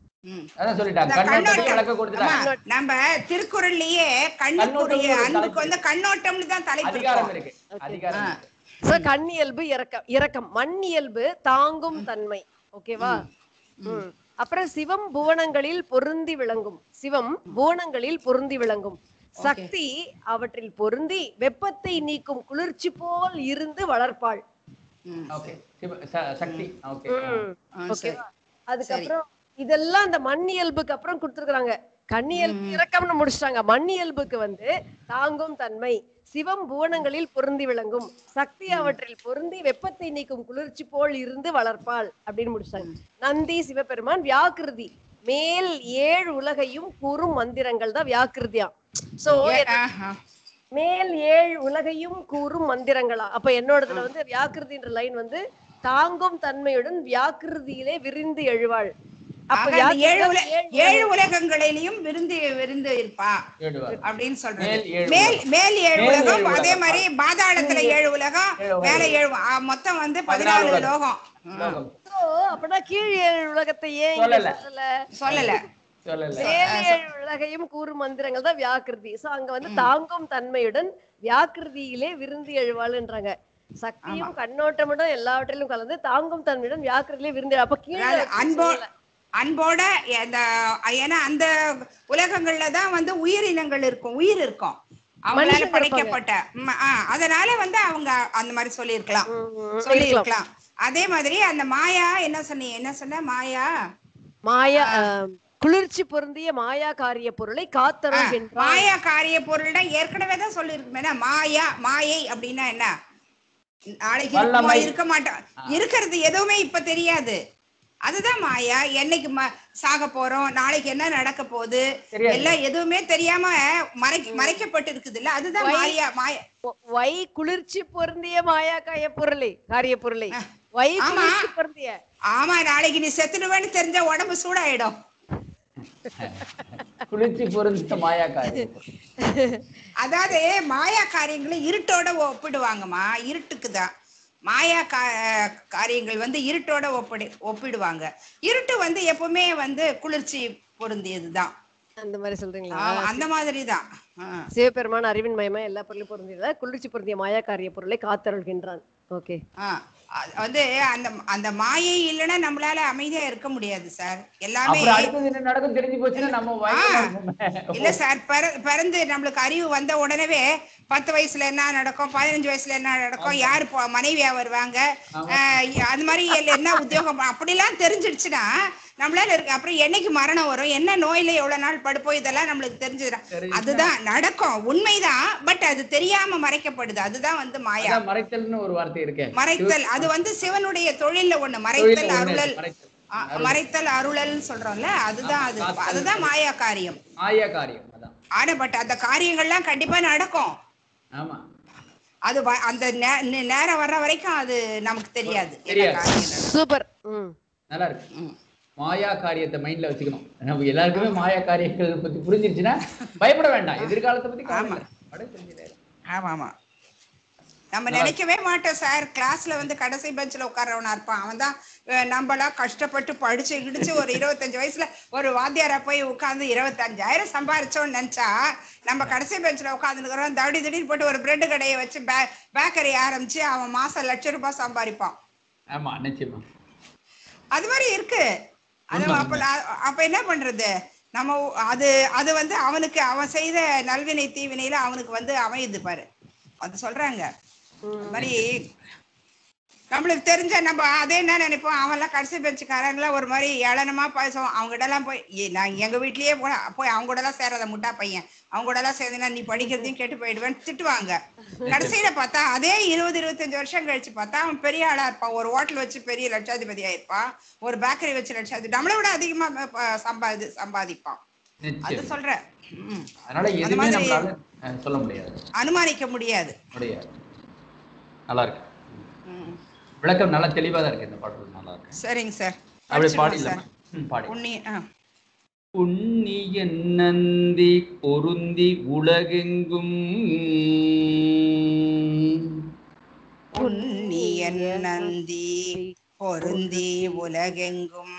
நம்ம திருக்குறள்லயே கண்ணுக்குரிய அன்புக்கு வந்து கண்ணோட்டம்னு தான் தலைப்பு. கண் இயல்பு இரக்கம் மண் இயல்பு தாங்கும் தன்மை. ஓகேவா? அப்புறம் சிவம் புவனங்களில் பொருந்தி விளங்கும் சக்தி அவற்றில் பொருந்தி வெப்பத்தை நீக்கும் குளிர்ச்சி போல் இருந்து வளர்ப்பாள். அதுக்கப்புறம் இதெல்லாம் அந்த மண் இயல்புக்கு அப்புறம் கொடுத்துருக்காங்க. கண்ணியல்பு இரக்கம்னு முடிச்சிட்டாங்க. மண் இயல்புக்கு வந்து தாங்கும் தன்மை, சிவம் புவனங்களில் பொருந்தி விளங்கும், சக்தி அவற்றில் பொருந்தி வெப்பத்தை நீக்கும் குளிர்ச்சி போல் இருந்து வளர்ப்பாள் அப்படின்னு முடிச்சாங்க. நந்தி சிவபெருமான் வியாக்கிருதி மேல் 7 உலகையும் கூறும் மந்திரங்கள் தான் வியாக்கிருதியா. சோ மேல் 7 உலகையும் கூறும் மந்திரங்களா. அப்ப என்னோடதுல வந்து வியாக்கிருதின்ற லைன் வந்து தாங்கும் தன்மையுடன் வியாக்கிருதியிலே விரிந்து எழுவாள். அப்ப 7 உலகங்களிலும் விருந்து இருப்பா அப்படின்னு சொல்றாங்க. மேல் 7 உலகம், அதே மாதிரி பாதாளத்துல 7 உலகம், மேல 7, மொத்தம் வந்து 14 உலகம். அப்படின்னா கீழ் 7 உலகத்தை ஏன் சொல்லல? மேல் 7 உலகையும் கூறும் மந்திரங்கள் தான் வியாக்கிருதி. சோ அங்க வந்து தாங்கும் தன்மையுடன் வியாக்கிருதியிலே விருந்து எழுவாள்ன்றாங்க. சக்தியும் கண்ணோட்டமுடன் எல்லாவற்றிலும் கலந்து தாங்கும் தன்மையுடன் வியாக்கிருதியிலே விருந்து. அப்ப கீழே அன்போட ஏன்னா அந்த உலகங்கள்ல தான் வந்து உயிரினங்கள் இருக்கும், உயிர் இருக்கும், அவங்களால படைக்கப்பட்ட. அதனால வந்து அவங்க அந்த மாதிரி சொல்லியிருக்கலாம். அதே மாதிரி அந்த மாயா என்ன சொன்ன மாயா குளிர்ச்சி பொருந்திய மாயா காரிய பொருளை காத்தருள்கின்றான். மாயா காரிய பொருள்னா ஏற்கனவே தான் சொல்லியிருக்கேன். மாயை அப்படின்னா என்ன? நாளைக்கு இருக்க மாட்டோம், இருக்கிறது எதுவுமே இப்ப தெரியாது, அதுதான் மாயா. என்னைக்கு சாக போறோம், நாளைக்கு என்ன நடக்க போகுது, எல்லாம் எதுவுமே தெரியாம மறைக்கப்பட்டு இருக்குது இல்ல, அதுதான் மாயா. வை குளிர்ச்சி பொருந்திய மாயா காரிய பொருளை வை குளிர்ச்சி பொருந்திய. ஆமா, நாளைக்கு நீ செத்துடுவேன்னு தெரிஞ்ச உடம்பு சூடாயிடும். குளிர்ச்சி பொருந்திய மாயா காரியம். அதாவது மாயா காரியங்களை இருட்டோட ஒப்பிடுவாங்கம்மா. இருட்டுக்குதான் மாயா காரியங்கள் வந்து இருட்டோட ஒப்பிடுவாங்க. இருட்டு வந்து எப்பவுமே வந்து குளிர்ச்சி பொருந்தியதுதான். அந்த மாதிரி சொல்றீங்களா? அந்த மாதிரிதான். சிவபெருமான் அறிவின் மயமா எல்லா பொருளையும் பொருந்தியதா குளிர்ச்சி பொருந்திய மாயா காரிய பொருளை காத்தருள்கின்றான். ஓகே, வந்து அந்த மாயை இல்லைன்னா நம்மளால அமைதியா இருக்க முடியாது சார். எல்லாமே இல்ல சார், பிறந்து நம்மளுக்கு அறிவு வந்த உடனே 10 வயசுல என்ன நடக்கும், 15 வயசுல என்ன நடக்கும், யாரு மனைவியா வருவாங்க, அது மாதிரி என்ன உத்தியோகம், அப்படிலாம் தெரிஞ்சிடுச்சுன்னா நம்மளால இருக்கு. அப்புறம் என்னைக்கு மரணம் வரும், என்ன நோயில எவ்வளவு நாள் படுப்போம், இதெல்லாம் நம்மளுக்கு தெரிஞ்சுதான். அதுதான் நடக்கும், உண்மைதான். பட் அது தெரியாம மறைக்கப்படுது. அதுதான் வந்து மாயா. மறைத்தல்னு ஒரு வார்த்தை இருக்கு. மறைத்தல் அது வந்து சிவனுடைய தொழில்ல ஒண்ணு. மறைத்தல் அருளல், மறைத்தல் அருளல் சொல்றோம்ல, அதுதான் மாயா காரியம். ஆனா பட் அந்த காரியங்கள்லாம் கண்டிப்பா நடக்கும். ஆமா, அது அந்த நேரம் வர்ற வரைக்கும் அது நமக்கு தெரியாது. சூப்பர், நல்லா இருக்கு. மாயா காரியத்தை மைண்ட்ல வச்சுக்கணும். நம்ம எல்லாருக்குமே மாயா காரியங்கள் பத்தி புரிஞ்சிருச்சுன்னா பயப்பட வேண்டாம். எதிர்காலத்தை பத்தி ஆமா நம்ம நினைக்கவே மாட்டோம் சார். கிளாஸ்ல வந்து கடைசி பெஞ்சில் உட்கார்றவனா இருப்பான். அவன் தான் நம்மளா கஷ்டப்பட்டு படிச்சு கிடிச்சு ஒரு 25 வயசுல ஒரு வாத்தியாரா போய் உட்கார்ந்து 25,000 சம்பாரிச்சோன்னு நினைச்சா நம்ம கடைசி பெஞ்சில் உட்காந்துருக்கிறோம். திடீர்னு போட்டு ஒரு பிரெட் கடையை வச்சு பேக்கரி ஆரம்பிச்சு அவன் மாசம் லட்சம் ரூபாய் சம்பாதிப்பான். ஆமா, நிச்சயமா அது மாதிரி இருக்கு. அது அப்ப என்ன பண்றது? நம்ம அது அது வந்து அவனுக்கு அவன் செய்த நல்வினை தீவினையில அவனுக்கு வந்து அமையுது பாரு, அது சொல்றாங்க. அது மாதிரி நம்மளுக்கு தெரிஞ்ச நம்ம அதே என்ன நினைப்போம், அவன்லாம் கடைசி பெஞ்சுக்காரங்களாம் ஒரு மாதிரி ஏளனமா பேசுவோம். அவங்ககிட்ட எல்லாம் போய் நான் எங்க வீட்லயே போய் அவங்க கூட எல்லாம் சேராத முட்டா பையன், அவங்க கூட எல்லாம் சேர்ந்தா நீ படிக்கிறதையும் கெட்டு போயிடுவேன்னு திட்டுவாங்க. கடைசியில பார்த்தா அதே 20-25 வருஷம் கழிச்சு பார்த்தா அவன் பெரிய ஆளா இருப்பான். ஒரு ஹோட்டல் வச்சு பெரிய லட்சாதிபதி ஆயிருப்பான், ஒரு பேக்கரி வச்சு லட்சாதிபதி, நம்மளை விட அதிகமா சம்பாதிப்பான். அது சொல்றேன். அதனால எதுவுமே நம்மளால சொல்ல முடியாது, அனுமானிக்க முடியாது. நல்லா இருக்கு, விளக்கம் நல்லா தெளிவா தான் இருக்கு. இந்த பாட்டு நல்லா இருக்கு. சரிங்க சார், அப்படியே பாடிடலாம். புண்ணியன் நந்தி பொருந்தி உலகெங்கும், புண்ணியன் நந்தி பொருந்தி உலகெங்கும்,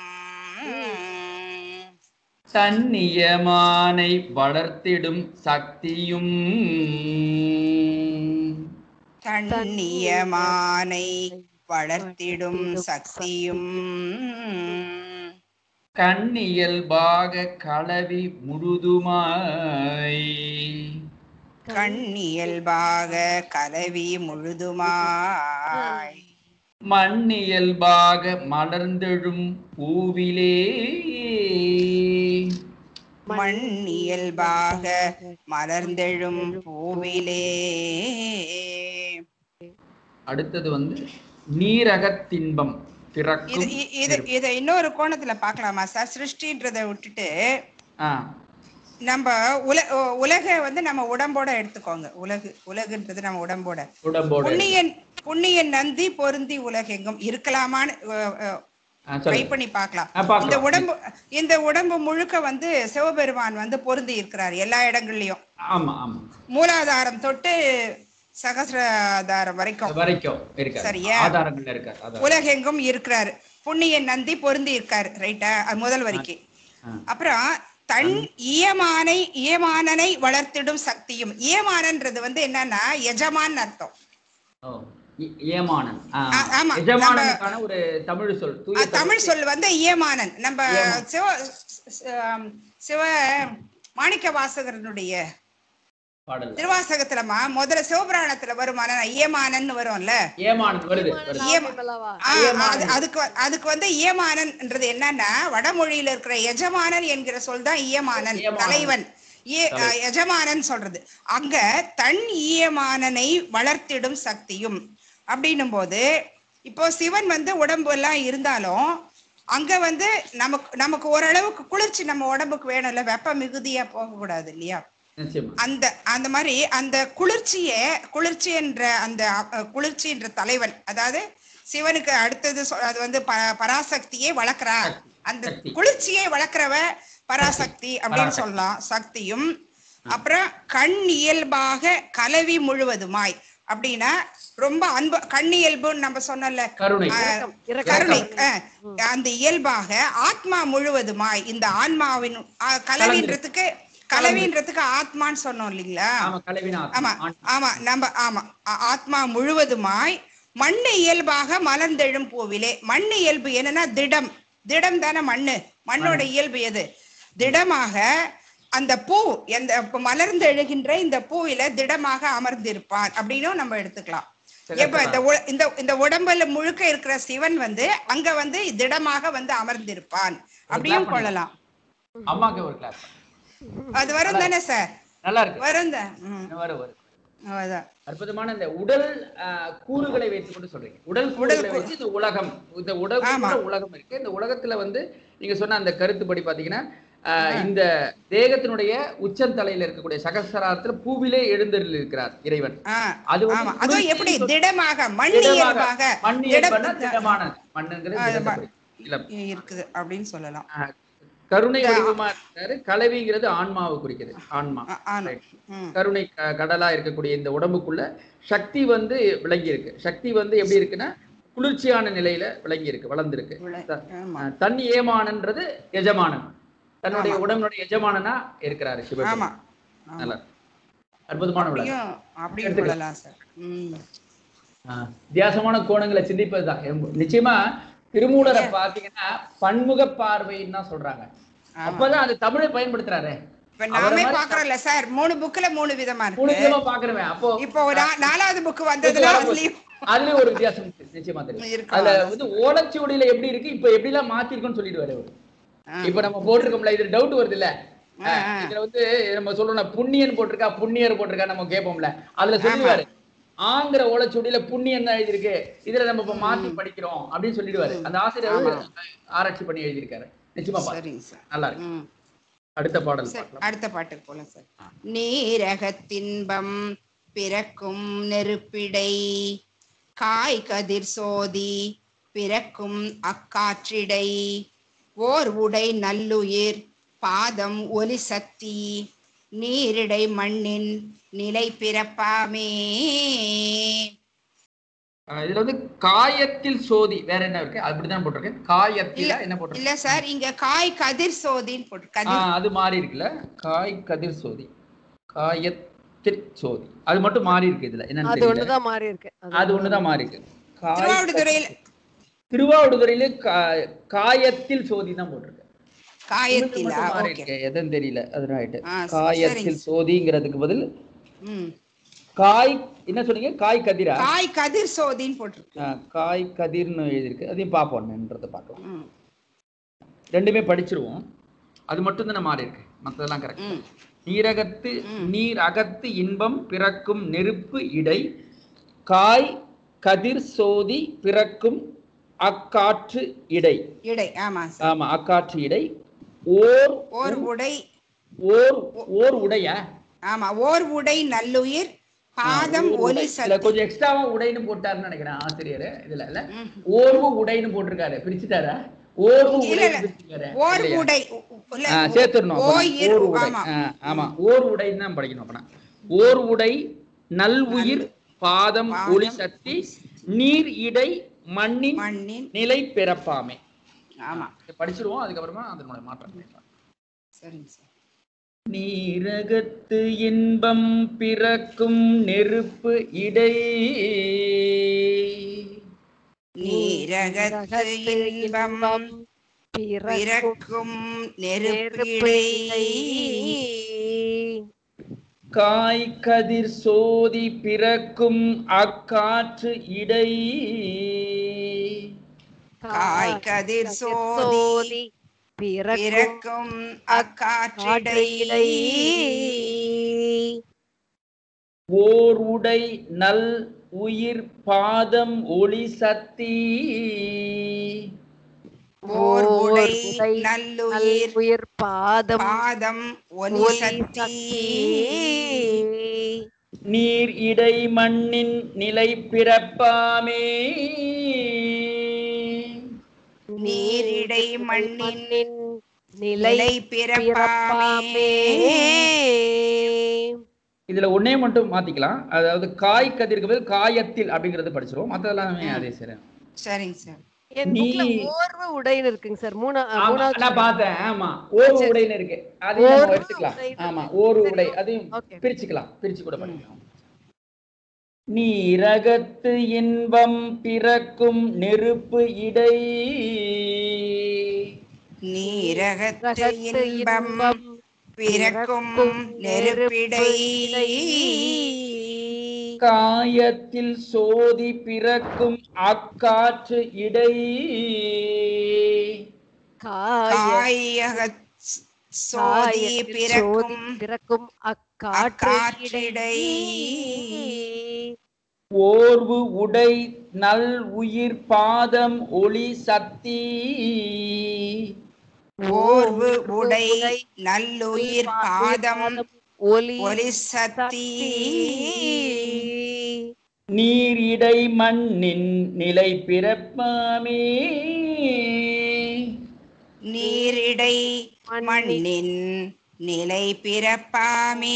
தன்னியமானை வளர்த்திடும் சக்தியும், தன்னியமானை வளர்த்திடும் சக்தியும், கண்ணியல்பாக கலவி முழுதுமாய், கண்ணியல்பாக கலவி முழுதுமாய், மண்ணியல்பாக மலர்ந்தெழும் பூவிலே, மண்ணியல்பாக மலர்ந்தெழும் பூவிலே. அடுத்தது வந்து நீரகத்தின்பம் பிறக்கும். இதை இன்னொரு கோணத்துல பாக்கலாமா சார்? சிருஷ்டின்றதை விட்டுட்டு நம்ம உலக வந்து நம்ம உடம்போட எடுத்துக்கோங்க. உலகுன்றது நம்ம உடம்போட. புண்ணியன் நந்தி பொருந்தி உலகெங்கும் இருக்கலாமான்னு ட்ரை பண்ணி பார்க்கலாம். இந்த உடம்பு முழுக்க வந்து சிவபெருமான் வந்து பொருந்தி இருக்கிறார் எல்லா இடங்கள்லயும். மூலாதாரம் தொட்டு சகசிராதாரம் வரைக்கும் சரியா? உலகெங்கும் இருக்கிறாரு. புண்ணியன் நந்தி பொருந்தி இருக்காரு, ரைட்டா? முதல் வரைக்கும். அப்புறம் தன் இயமானனை வளர்த்திடும் சக்தியும். இயமானன்றது வந்து என்னன்னா எஜமான் அர்த்தம். ஒரு தமிழ் சொல் வந்து இயமானன். நம்ம சிவ மாணிக்க வாசகரனுடைய திருவாசகத்துலமா முதல்ல சிவபுராணத்துல வருமான இயமானன் வரும்ல, அதுக்கு வந்து இயமானன்ன்றது என்னன்னா வடமொழியில இருக்கிற எஜமானன் என்கிற சொல் தான் இயமானன், தலைவன். எஜமானன் சொல்றது அங்க தன் இயமானனை வளர்த்திடும் சக்தியும் அப்படின்னும் போது, இப்போ சிவன் வந்து உடம்பு எல்லாம் இருந்தாலும் அங்க வந்து நமக்கு ஓரளவுக்கு குளிர்ச்சி நம்ம உடம்புக்கு வேணும்ல, வெப்ப மிகுதியா போக கூடாது இல்லையா? அந்த மாதிரி அந்த குளிர்ச்சி என்ற தலைவன், அதாவது சிவனுக்கு அடுத்தது அது வந்து பராசக்தியை வளர்க்கிறா, அந்த குளிர்ச்சியை வளர்க்கிறவ பராசக்தி அப்படின்னு சொல்லலாம், சக்தியும். அப்புறம் கண் இயல்பாக கலவி முழுவதுமாய் அப்படின்னா ரொம்ப அன்பு, கண்ணியல்புன்னு நம்ம சொன்னல, கருணை. அந்த இயல்பாக ஆத்மா முழுவதுமாய், இந்த ஆன்மாவின் கலவின்றதுக்கு ஆத்மான்னு சொன்னோம் இல்லைங்களா? நம்ம ஆத்மா முழுவதுமாய் மண்ணு இயல்பாக மலர்ந்தெழும் பூவிலே. மண்ணு இயல்பு என்னன்னா திடம் தானே மண்ணோட இயல்பு எது? திடமாக அந்த பூ மலர்ந்து எழுகின்ற இந்த பூவில திடமாக அமர்ந்திருப்பான் அப்படின்னு நம்ம எடுத்துக்கலாம். இப்ப இந்த உடம்புல முழுக்க இருக்கிற சிவன் வந்து அங்க வந்து திடமாக வந்து அமர்ந்திருப்பான் அப்படியும் கொள்ளலாம். அது வரும் தானே சார்? நல்லா இருக்கு, வரும். அற்புதமான இந்த உடல் கூறுகளை வைத்துக் கொண்டு சொல்றீங்க. உடல் கூறுகளை வச்சு இந்த உலகம் இருக்கு. இந்த உலகத்துல வந்து நீங்க சொன்ன அந்த கருத்துப்படி பாத்தீங்கன்னா இந்த தேகத்தினுடைய உச்சந்தலையில இருக்கக்கூடிய சகசராரத்துல பூவிலே எழுந்தருள் இருக்கிறார் இறைவன். அது எப்படி திடமாக இருக்குது அப்படின்னு சொல்லலாம். கருணை வடிவமா இருக்காரு. கலவிங்கிறது ஆன்மாவை குறிக்கிறது. ஆன்மா கருணை கடலா இருக்கக்கூடிய இந்த உடம்புக்குள்ள சக்தி வந்து விளங்கி இருக்கு. சக்தி வந்து எப்படி இருக்குன்னா குளிர்ச்சியான நிலையில விளங்கி இருக்கு, வளர்ந்துருக்கு. தன் ஏமானன்றது எஜமானன், தன்னுடைய உடம்புடைய எஜமானனா இருக்கிறாரு சிவபெருமான். நல்லா அற்புதமான வித்தியாசமான கோணங்களை சிந்திப்பதுதான். நிச்சயமா திருமூலரை பாத்தீங்கன்னா பன்முக பார்வைன்னு தான் சொல்றாங்க. அப்பதான் அது தமிழை பயன்படுத்துறாரு. இப்ப நாமே பாக்குறோம்ல சார், 3 புக்ல 3 விதமா 3 இருக்கு. விதமா பாக்குறேன். அப்போ இப்போ 4வது புக் வந்ததுல அதுலயும் ஒரு வித்தியாசம் நிச்சயமா தெரியும். அதுல வந்து ஓலைச்சுவடியில எப்படி இருக்கு, இப்ப எப்படி எல்லாம் மாத்திருக்குன்னு சொல்லிடுவாரு அவரு. இப்ப நம்ம போட்டிருக்கோம்ல, இது டவுட் வருது இல்ல, இதுல வந்து நம்ம சொல்றோம் புண்ணியன் போட்டிருக்கா புண்ணியர் போட்டிருக்கா நம்ம கேட்போம்ல, அதுல சொல்லிடுவாரு ஆங்கிற ஓலைச்சுவடியில புண்ணியன் தான் எழுதிருக்கு, இதுல நம்ம இப்ப மாத்தி படிக்கிறோம் அப்படின்னு சொல்லிடுவாரு. அந்த ஆசிரியர் ஆராய்ச்சி பண்ணி எழுதியிருக்காரு. நிச்சயமா சரிங்க சார், நல்லா இருக்கு. அடுத்த பாடல் அடுத்த பாட்டுக்கு போலாம் சார். நீரகத்தின்பம் பிறக்கும் நெருப்பிடை, காய் கதிர் சோதி பிறக்கும் அக்காற்றிடை, ஓர் உடை நல்லுயிர் பாதம் ஒலி சக்தி, நீரிடை மண்ணின் நிலை பிறப்பாமே. இதுல வந்து காயத்தில் சோதி வேற என்ன இருக்கு, அப்படிதான் போட்டிருக்கேன். காயத்தில் என்ன போட்டிருக்கு இல்ல சார், இங்க காய் கதிர் சோதின்னு போட்டு அது மாறி இருக்குல்ல, காய் கதிர் சோதி காயத்தில் சோதி அது மட்டும் மாறி இருக்கு. இதுல என்னன்னு அது ஒண்ணுதான் மாறி இருக்கு. அது ஒண்ணுதான் மாறி இருக்கு. திருவாவடுதுறையில காயத்தில் சோதி தான் போட்டிருக்கு. காயத்தில் மாறி இருக்கு, எதுன்னு தெரியல. அது ரைட். காயத்தில் சோதிங்கிறதுக்கு பதில் காய் என்ன சொன்னீங்க, காய் கதிரா, காய் கதிர் சோதின்னு போட்டிருக்கு. காய் கதிர்னு எழுதிருக்கு. அதையும் பார்ப்போம்ன்றத பார்க்கலாம். ரெண்டுமே படிச்சிருவோம். அது மட்டும் தான் மாறி இருக்கு, மற்றதெல்லாம் கரெக்ட். நீரகத்து நீர் அகத்து இன்பம் பிறக்கும் நெருப்பு இடை, காய் கதிர் சோதி பிறக்கும் அக்காற்று இடை. இடை ஆமா ஆமா, அக்காற்று இடை. ஓர் உடை ஓர் உடைய ஆமா, ஓர் உடை நல்லுயிர் பாதம் ஒலி சக்தி. கொஞ்சம் எக்ஸ்ட்ராவா உடைன்னு போட்டாருன்னு நினைக்கிறேன் ஆசிரியர். இதுல இல்ல ஓர்வு உடைன்னு போட்டிருக்காரு, பிரிச்சுட்டாரா? ஓர்வு உடை பிரிச்சுட்டாரு. ஓர் உடை சேர்த்துடணும். ஓர் உடை, ஆமா ஓர் உடைன்னு தான் படிக்கணும். அப்பனா ஓர் உடை நல் உயிர் பாதம் ஒளி சக்தி, நீர் இடை மண்ணின் நிலை பிறப்பாமே. ஆமா, படிச்சிருவோம். அதுக்கப்புறமா அதனுடைய மாற்றம். சரிங்க சார். நீரகத்து இன்பம் பிறக்கும் நெருப்பு இடை, நீரகத்து இன்பம் பிறக்கும் நெருப்பு இடை, காய் கதிர் சோதி பிறக்கும் அக்காற்று இடை, காய் கதிர் சோதி பிறக்கும் அக்காற்றிடை, ஓர் உடை நல் உயிர் பாதம் ஒளி சக்தி, ஓர் உடை நல்லுயிர் பாதம் ஒலி சக்தி, நீர் இடை மண்ணின் நிலை பிறப்பாமே. நீரிடை மண்ணின் நிலை பிறப்பாமே. இதுல ஒன்னே மட்டும் மாத்திக்கலாம். அதாவது காய் கதிருக்கு பதில் காயத்தில் அப்படிங்கறது படிச்சிருவோம். மத்ததெல்லாமே அதே சரி. சரிங்க சார். ஓர்வு உடைன்னு இருக்குங்க சார். மூணாவது நான் பார்த்தேன். ஆமா, ஓர்வு உடைன்னு இருக்கு. அதையும் நம்ம எடுத்துக்கலாம். ஆமா, ஓர்வு உடை அதையும் பிரிச்சுக்கலாம். பிரிச்சு கூட படிக்கலாம். நீரகத்து இன்பம் பிறக்கும் நெருப்பு இடை, நீரகத்து இன்பம் பிறக்கும் நெருப்பிடை, காயத்தில் சோதி பிறக்கும் அக்காற்று இடை, காயகத் சோதி பிறக்கும் அக்காற்றிடை, ஓர்வு உடை நல் உயிர் பாதம் ஒளி சக்தி, ஓர்வு உடை நல்லுயிர் பாதம் ஒலி சக்தி, நீர் இடை மண்ணின் நிலை பிறப்பாமே. நீரிடை மண்ணின் நிலை பிறப்பாமே.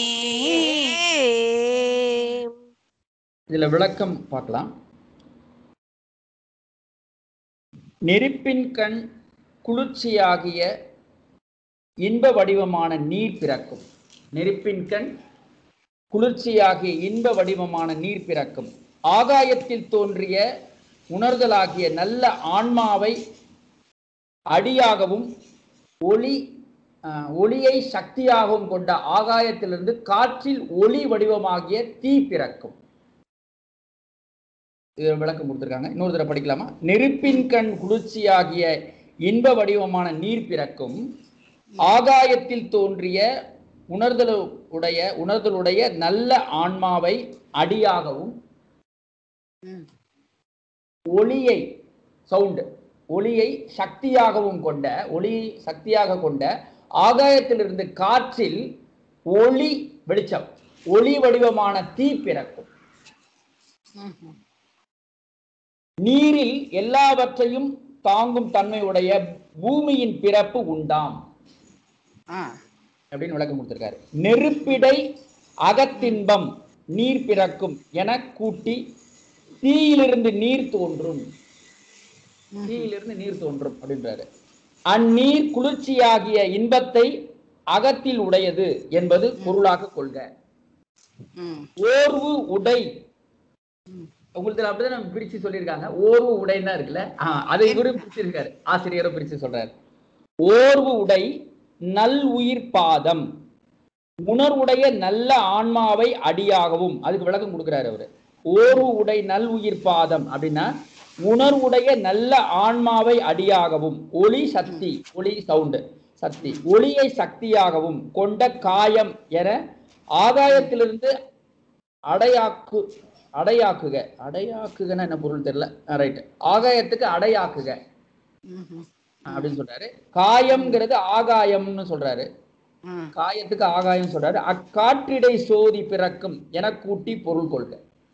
இதுல விளக்கம் பார்க்கலாம். நெருப்பின் கண் குளிர்ச்சியாகிய இன்ப வடிவமான நீர் பிறக்கும். நெருப்பின் கண் குளிர்ச்சியாகிய இன்ப வடிவமான நீர் பிறக்கும். ஆகாயத்தில் தோன்றிய உணர்தலாகிய நல்ல ஆன்மாவை அடியாகவும் ஒளி ஒளியை சக்தியாகவும் கொண்ட ஆகாயத்திலிருந்து காற்றில் ஒளி வடிவமாகிய தீ பிறக்கும். இது விளக்கம் கொடுத்திருக்காங்க. இன்னொரு தடவை படிக்கலாமா? நெருப்பின் கண் குளிர்ச்சியாகிய இன்ப வடிவமான நீர் பிறக்கும். ஆகாயத்தில் தோன்றிய உணர்தலுடைய நல்ல ஆன்மாவை அடியாகவும் ஒளியை சக்தியாகவும் கொண்ட ஆகாயத்திலிருந்து காற்றில் ஒளி வடிவமான தீ பிறக்கும். நீரில் எல்லாவற்றையும் தாங்கும் தன்மையுடைய பூமியின் பிறப்பு உண்டாம் அப்படின்னு விளக்கம் கொடுத்திருக்காரு. நெருப்பிடை அகத்தின்பம் நீர் பிறக்கும் என கூட்டி தீயிலிருந்து நீர் தோன்றும் அப்படின்றாரு. அந்நீர் குளிர்ச்சியாகிய இன்பத்தை அகத்தில் உடையது என்பது பொருளாக கொள்க. ஓர்வு உடை உங்களுக்கு அப்படிதான் நம்ம பிரிச்சு சொல்லியிருக்காங்க. ஓர்வு உடைன்னா இருக்குல்ல, அதை இவரும் பிரிச்சிருக்காரு, ஆசிரியரும் பிரிச்சு சொல்றாரு. ஓர்வு உடை நல் உயிர் பாதம் உணர்வுடைய நல்ல ஆன்மாவை அடியாகவும், அதுக்கு விளக்கம் கொடுக்கிறாரு அவரு. ஓர்வு உடை நல் உயிர் பாதம் அப்படின்னா உணர்வுடைய நல்ல ஆன்மாவை அடியாகவும், ஒளி சவுண்டு சக்தி, ஒளியை சக்தியாகவும் கொண்ட காயம் என ஆகாயத்திலிருந்து அடையாக்குகன்னு என்ன பொருள் தெரியல, ரைட், ஆகாயத்துக்கு அடையாக்குக அப்படின்னு சொல்றாரு. காயம்ங்கிறது ஆகாயம்னு சொல்றாரு, காயத்துக்கு ஆகாயம் சொல்றாரு. அக்காற்றிடை சோதி பிறக்கும் என கூட்டி பொருள் கொள்க.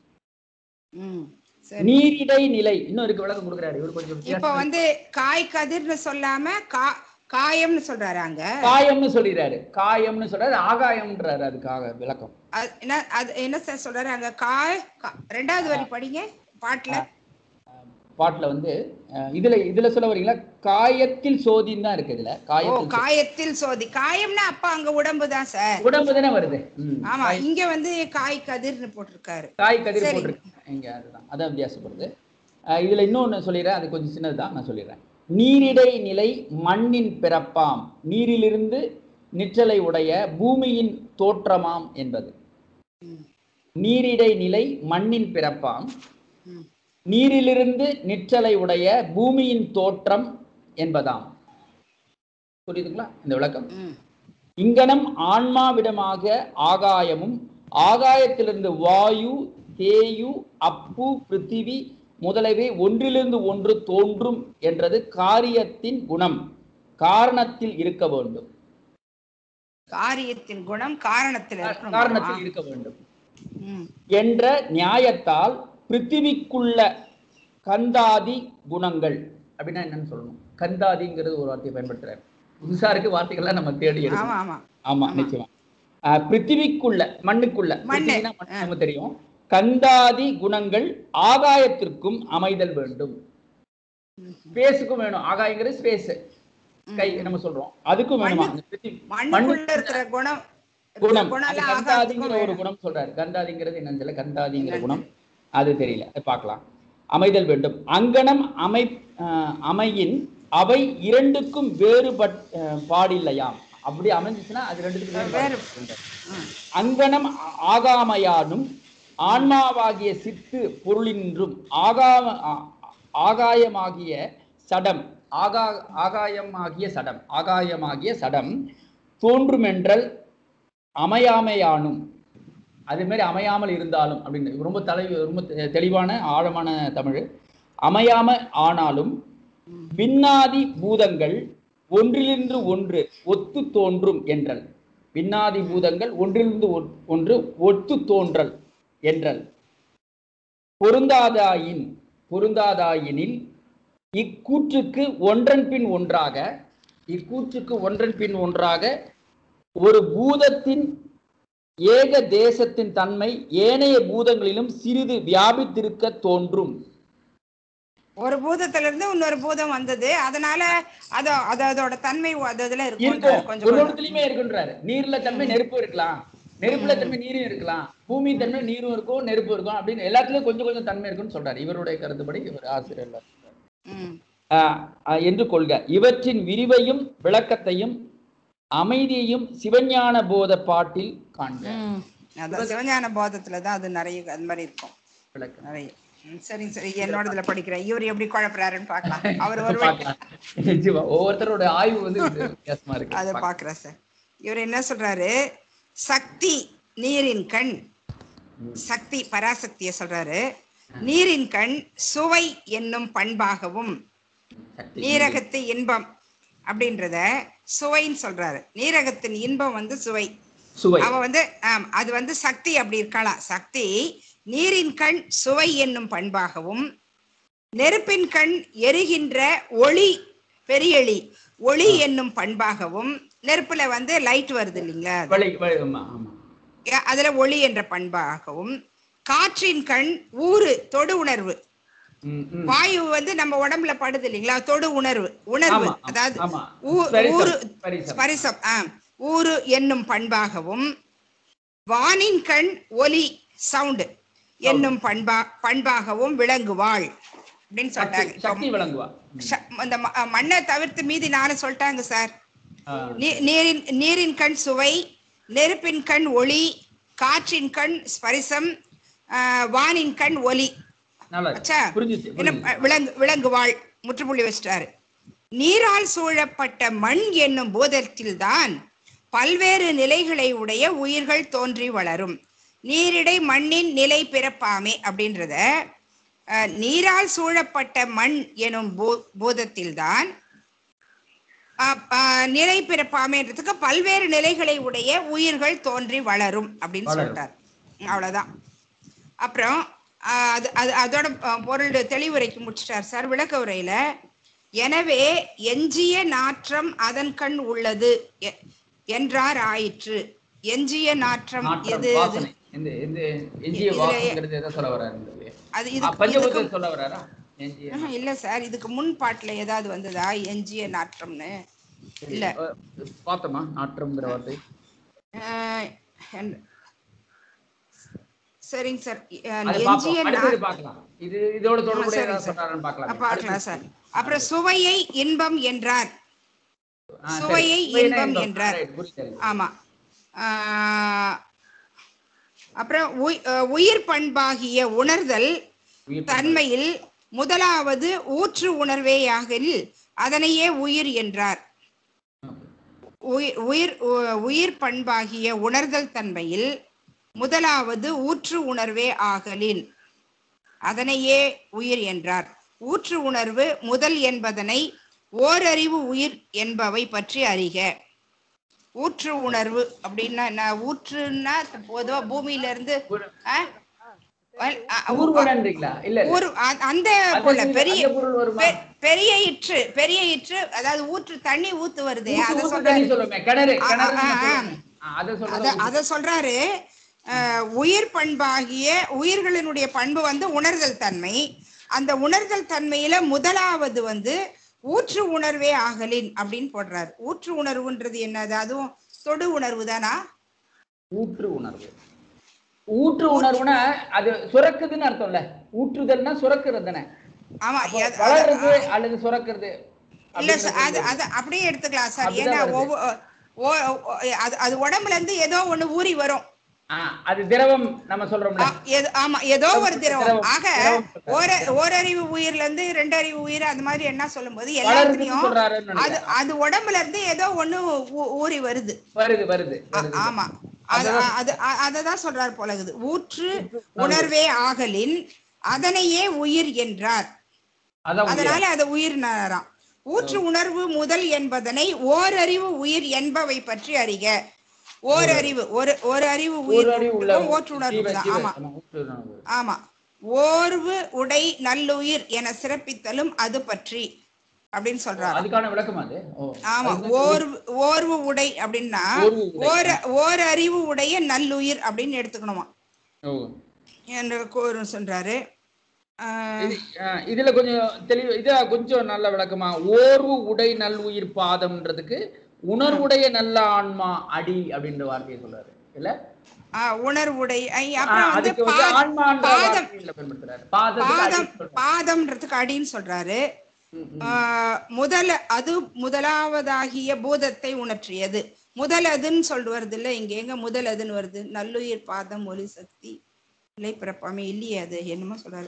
நீரிடை நிலை இன்னும் இருக்கு, விளக்கம் கொடுக்குறாரு இவர் கொஞ்சம். இப்ப வந்து காய் கதிர்னு சொல்லாம காயம்னு சொல்றாரு, அங்க காயம்னு சொல்றாரு, ஆகாயம்ன்றாரு. அதுக்காக விளக்கம் என்ன சார் சொல்றாரு அங்க? ரெண்டாவது வரி படிங்க பாட்டுல வந்து இதுல சொல்ல வரீங்களா? காயத்தில் சோதின்னு தான் இருக்கு இதுல. காயத்தில் சோதி, காயம்னா அப்ப அங்க உடம்பு தான் சார், உடம்பு தானே வருது. ஆமா, இங்க வந்து காய் கதிர்னு போட்டிருக்காரு, காய் கதிர் போட்டிருக்கு இங்க, அதுதான் அதான் வித்தியாசப்படுது. இதுல இன்னொன்னு சொல்லிடுறேன், அது கொஞ்சம் சின்னதுதான், நான் சொல்லிடுறேன். நீரிடை நிலை மண்ணின் பிறப்பாம், நீரிலிருந்து நிற்றலை உடைய பூமியின் தோற்றமாம் என்பது. நீரிடை நிலை மண்ணின் பிறப்பாம், நீரிலிருந்து நிற்றலை உடைய பூமியின் தோற்றம் என்பதாம். புரியுதுங்களா இந்த விளக்கம்? இங்கனம் ஆன்மாவிடமாக ஆகாயமும், ஆகாயத்திலிருந்து வாயு, தேயு, அப்பு, பிருத்திவி முதலவை ஒன்றிலிருந்து ஒன்று தோன்றும் என்றது காரியத்தின் குணம் காரணத்தில் இருக்க வேண்டும். காரியத்தின் குணம் காரணத்தில் இருக்க வேண்டும் என்ற நியாயத்தால் பிருத்திவிக்குள்ள கந்தாதி குணங்கள் அப்படின்னா என்னன்னு சொல்லணும். கந்தாதிங்கிறது ஒரு வார்த்தையை பயன்படுத்துறாரு. புதுசா இருக்கு வார்த்தைகள்லாம் நம்ம தேடி எடுக்கணும். ஆமா நிச்சயமா. பிருத்திவிக்குள்ள மண்ணுக்குள்ள நமக்கு தெரியும். கந்தாதி குணங்கள் ஆகாயத்திற்கும் அமைதல் வேண்டும். ஸ்பேஸுக்கும் வேணும். ஆகாயங்கிறது ஸ்பேஸ், கை நம்ம சொல்றோம், அதுக்கும் வேணுமா? குணம் கந்தாதிங்கிற ஒரு குணம் சொல்றாரு. கந்தாதிங்கிறது என்னன்னு சொல்ல, கந்தாதிங்கிற குணம் அது தெரியல, பார்க்கலாம். அமைதல் வேண்டும். அங்கனம் அமையின் அவை இரண்டுக்கும் பாடில்லையாம். அப்படி அமைஞ்சிச்சுன்னா அது ரெண்டுக்கும் வேறு. அங்கனம் ஆகாமையானும் ஆன்மாவாகிய சித்து பொருளின்றும் ஆகாயமாகிய சடம் தோன்றுமென்றல் அமையாமையானும், அதே மாதிரி அமையாமல் இருந்தாலும் அப்படின்னு ரொம்ப தெளிவான ஆழமான தமிழ். அமையாம ஆனாலும் பின்னாதி பூதங்கள் ஒன்றிலிருந்து ஒன்று ஒத்து தோன்றும் என்றல். பின்னாதி பூதங்கள் ஒன்றிலிருந்து ஒன்று ஒத்து தோன்றல் என்றல். பொருந்தாதாயினில் இக்கூற்றுக்கு ஒன்றன் பின் ஒன்றாக ஒரு பூதத்தின் ஏக தேசத்தின் தன்மை ஏனைய பூதங்களிலும் சிறிது வியாபித்திருக்க தோன்றும். ஒரு பூதத்துல இருந்து இன்னொரு பூதம் வந்தது, அதனால அதோட தன்மை அதுல இருக்குமே இருக்குன்றாரு. நீர்ல தன்மை நெருப்பு இருக்கலாம், நெருப்புல தன்மை நீரும் இருக்கலாம், பூமி தன்மை நீரும் இருக்கும் நெருப்பு இருக்கும் அப்படின்னு எல்லாத்துலயும் கொஞ்சம் கொஞ்சம் தன்மை இருக்குன்னு சொல்றாரு. இவருடைய கருத்துப்படி இவர் ஆசிரியர் என்று கொள்க. இவற்றின் விரிவையும் விளக்கத்தையும் அமைதியையும் சிவஞான போத பாட்டில் காண்க. அதான் சிவஞான போதத்துலதான் அது நிறைய அது மாதிரி இருக்கும் விளக்கம். நிறைய. சரிங்க சரி, என்னோடதுல படிக்கிறேன். இவர் எப்படி குழப்பறாருன்னு பார்க்கலாம். அவர் ஒரு நிச்சயமா ஒவ்வொருத்தரோட ஆய்வு வந்து வித்தியாசமா இருக்கு. அதை பாக்குறேன் சார். இவர் என்ன சொல்றாரு, சக்தி நீரின் கண், சக்தி பராசக்திய சொல்றாரு. நீரின் கண் சுவை என்னும் பண்பாகவும், நீரகத்து இன்பம் அப்படின்றத சுவைன்னு சொல்றாரு. நீரகத்தின் இன்பம் வந்து சுவை. அவ வந்து அது வந்து சக்தி அப்படி இருக்கலாம். சக்தி நீரின் கண் சுவை என்னும் பண்பாகவும், நெருப்பின் கண் எரிகின்ற ஒளி பெரியளி ஒளி என்னும் பண்பாகவும், நெருப்புல வந்து லைட் வருது இல்லைங்களா, அதுல ஒளி என்ற பண்பாகவும், காற்றின் கண் ஊறு தொடு உணர்வு, வாயு வந்து நம்ம உடம்புல படுது இல்லைங்களா, தொடு உணர்வு அதாவது ஊறு ஸ்பரிசம் ஊறு என்னும் பண்பாகவும், வானின் கண் ஒலி சவுண்ட் என்னும் பண்பாகவும் விளங்குவாள் அப்படின்னு சொல்லிட்டாங்க. இந்த மண்ணை தவிர்த்து மீதி நானும் சொல்லிட்டாங்க சார். நீரின் கண் சுவை, நெருப்பின் கண் ஒளி, காற்றின் கண் ஸ்பரிசம், வானின் கண் ஒலி விளங்குவாள் முற்றுப்புள்ளி வச்சிட்டாரு. நீரால் சூழப்பட்ட மண் என்னும் போதத்தில்தான் பல்வேறு நிலைகளை உடைய உயிர்கள் தோன்றி வளரும். நீரிடை மண்ணின் நிலை பிறப்பாமே அப்படின்றத, நீரால் சூழப்பட்ட மண் எனும் போதத்தில்தான் நிலை பிறப்பாமேன்றதுக்கு பல்வேறு நிலைகளை உடைய உயிர்கள் தோன்றி வளரும் அப்படின்னு சொல்லிட்டார். அவ்வளவுதான். அப்புறம் அதோட பொருள் தெளிவுரைக்கு முடிச்சிட்டார் சார் விளக்க உரையில. எனவே எஞ்சிய நாற்றம் அதன் கண் உள்ளது என்றார் ஆயிற்று. எஞ்சிய நாற்றம் எது? இல்ல சார், இதுக்கு முன் பாட்டுல ஏதாவது வந்ததா எஞ்சிய நாற்றம்னு? இல்ல பார்த்தோமா நாற்றம்ங்கிற வார்த்தை? சரிங்க சார். பார்க்கலாம் சார். அப்புறம் சுவையை இன்பம் என்றார். சுவையை இன்பம் என்றார். ஆமா. அப்புறம் உயிர் பண்பாகிய உணர்தல் தன்மையில் முதலாவது ஊற்று உணர்வேயாகில் அதனையே உயிர் என்றார். உயிர் பண்பாகிய உணர்தல் தன்மையில் முதலாவது ஊற்று உணர்வே ஆகலின் அதனையே உயிர் என்றார். ஊற்று உணர்வு முதல் என்பதனை ஓரறிவு உயிர் என்பவை பற்றி அறிக. ஊற்று உணர்வு அப்படின்னா என்ன? ஊற்றுன்னா பொதுவா பூமியில இருந்து அந்த பெரிய இற்று, பெரிய இற்று, அதாவது ஊற்று தண்ணி ஊத்து வருது, அத சொல்றாரு. உயிர் பண்பாகிய உயிர்களினுடைய பண்பு வந்து உணர்தல் தன்மை. அந்த உணர்தல் தன்மையில முதலாவது வந்து ஊற்று உணர்வே ஆகலின் அப்படின்னு போடுறாரு. ஊற்று உணர்வுன்றது என்னது? அதுவும் தொடு உணர்வு தானா? ஊற்று உணர்வு, ஊற்று உணர்வுனா அது சுரக்குதுன்னு அர்த்தம் இல்ல. ஊற்றுதல்னா சுரக்குறது தானே. ஆமா, வளருது அல்லது சுரக்குறது இல்ல சார், அது அப்படியே எடுத்துக்கலாம் சார். ஏன்னா அது உடம்புல இருந்து ஏதோ ஒண்ணு ஊறி வரும், அது திரவம் நம்ம சொல்றோம்ல. ஆமா, ஏதோ ஒரு திரவம். ஆக ஓரறிவு உயிர்ல இருந்து ரெண்டறிவு உயிர் அந்த மாதிரி என்ன சொல்லும் போது எல்லாத்துலயும் அது உடம்புல இருந்து ஏதோ ஒண்ணு ஊறி வருது. ஆமா, அததான் சொல்றாரு போலகுது. ஊற்று உணர்வே ஆகலின் அதனையே உயிர் என்றார். அதனால அது உயிர் நேரம். ஊற்று உணர்வு முதல் என்பதனை ஓரறிவு உயிர் என்பவை பற்றி அறிக. ஓரறிவு, ஒரு அறிவு உயிர் ஓற்றுணர்வு தான். ஆமா ஆமா. ஓர்வு உடை நல்லுயிர் என சிறப்பித்தலும் அது பற்றி அப்படின்னு சொல்றாரு. அதுக்கான விளக்கம் அது. ஆமா, ஓர்வு உடை அப்படின்னா ஓர் அறிவு உடைய நல்லுயிர் அப்படின்னு எடுத்துக்கணுமா என்று சொல்றாரு. இதுல கொஞ்சம் தெளிவு, இத கொஞ்சம் நல்ல விளக்கமா. ஓர்வு உடை நல்லுயிர் பாதம்ன்றதுக்கு உணர்வுடைய நல்ல ஆன்மா அடி அப்படின்ற வார்த்தையை சொல்றாரு இல்ல? உணர்வுடை. அப்புறம் வந்து பாதம்ன்றதுக்கு அடின்னு சொல்றாரு. முதலாவதாகிய பூதத்தை உணர்த்தியது. முதலதுன்னு சொல்லிட்டு வருது இல்ல, இங்க எங்க முதலதுன்னு வருது? நல்லுயிர் பாதம் ஒளி சக்தி நிலை பிறப்பாமே இல்லையே, அது என்னமோ சொல்றாரு.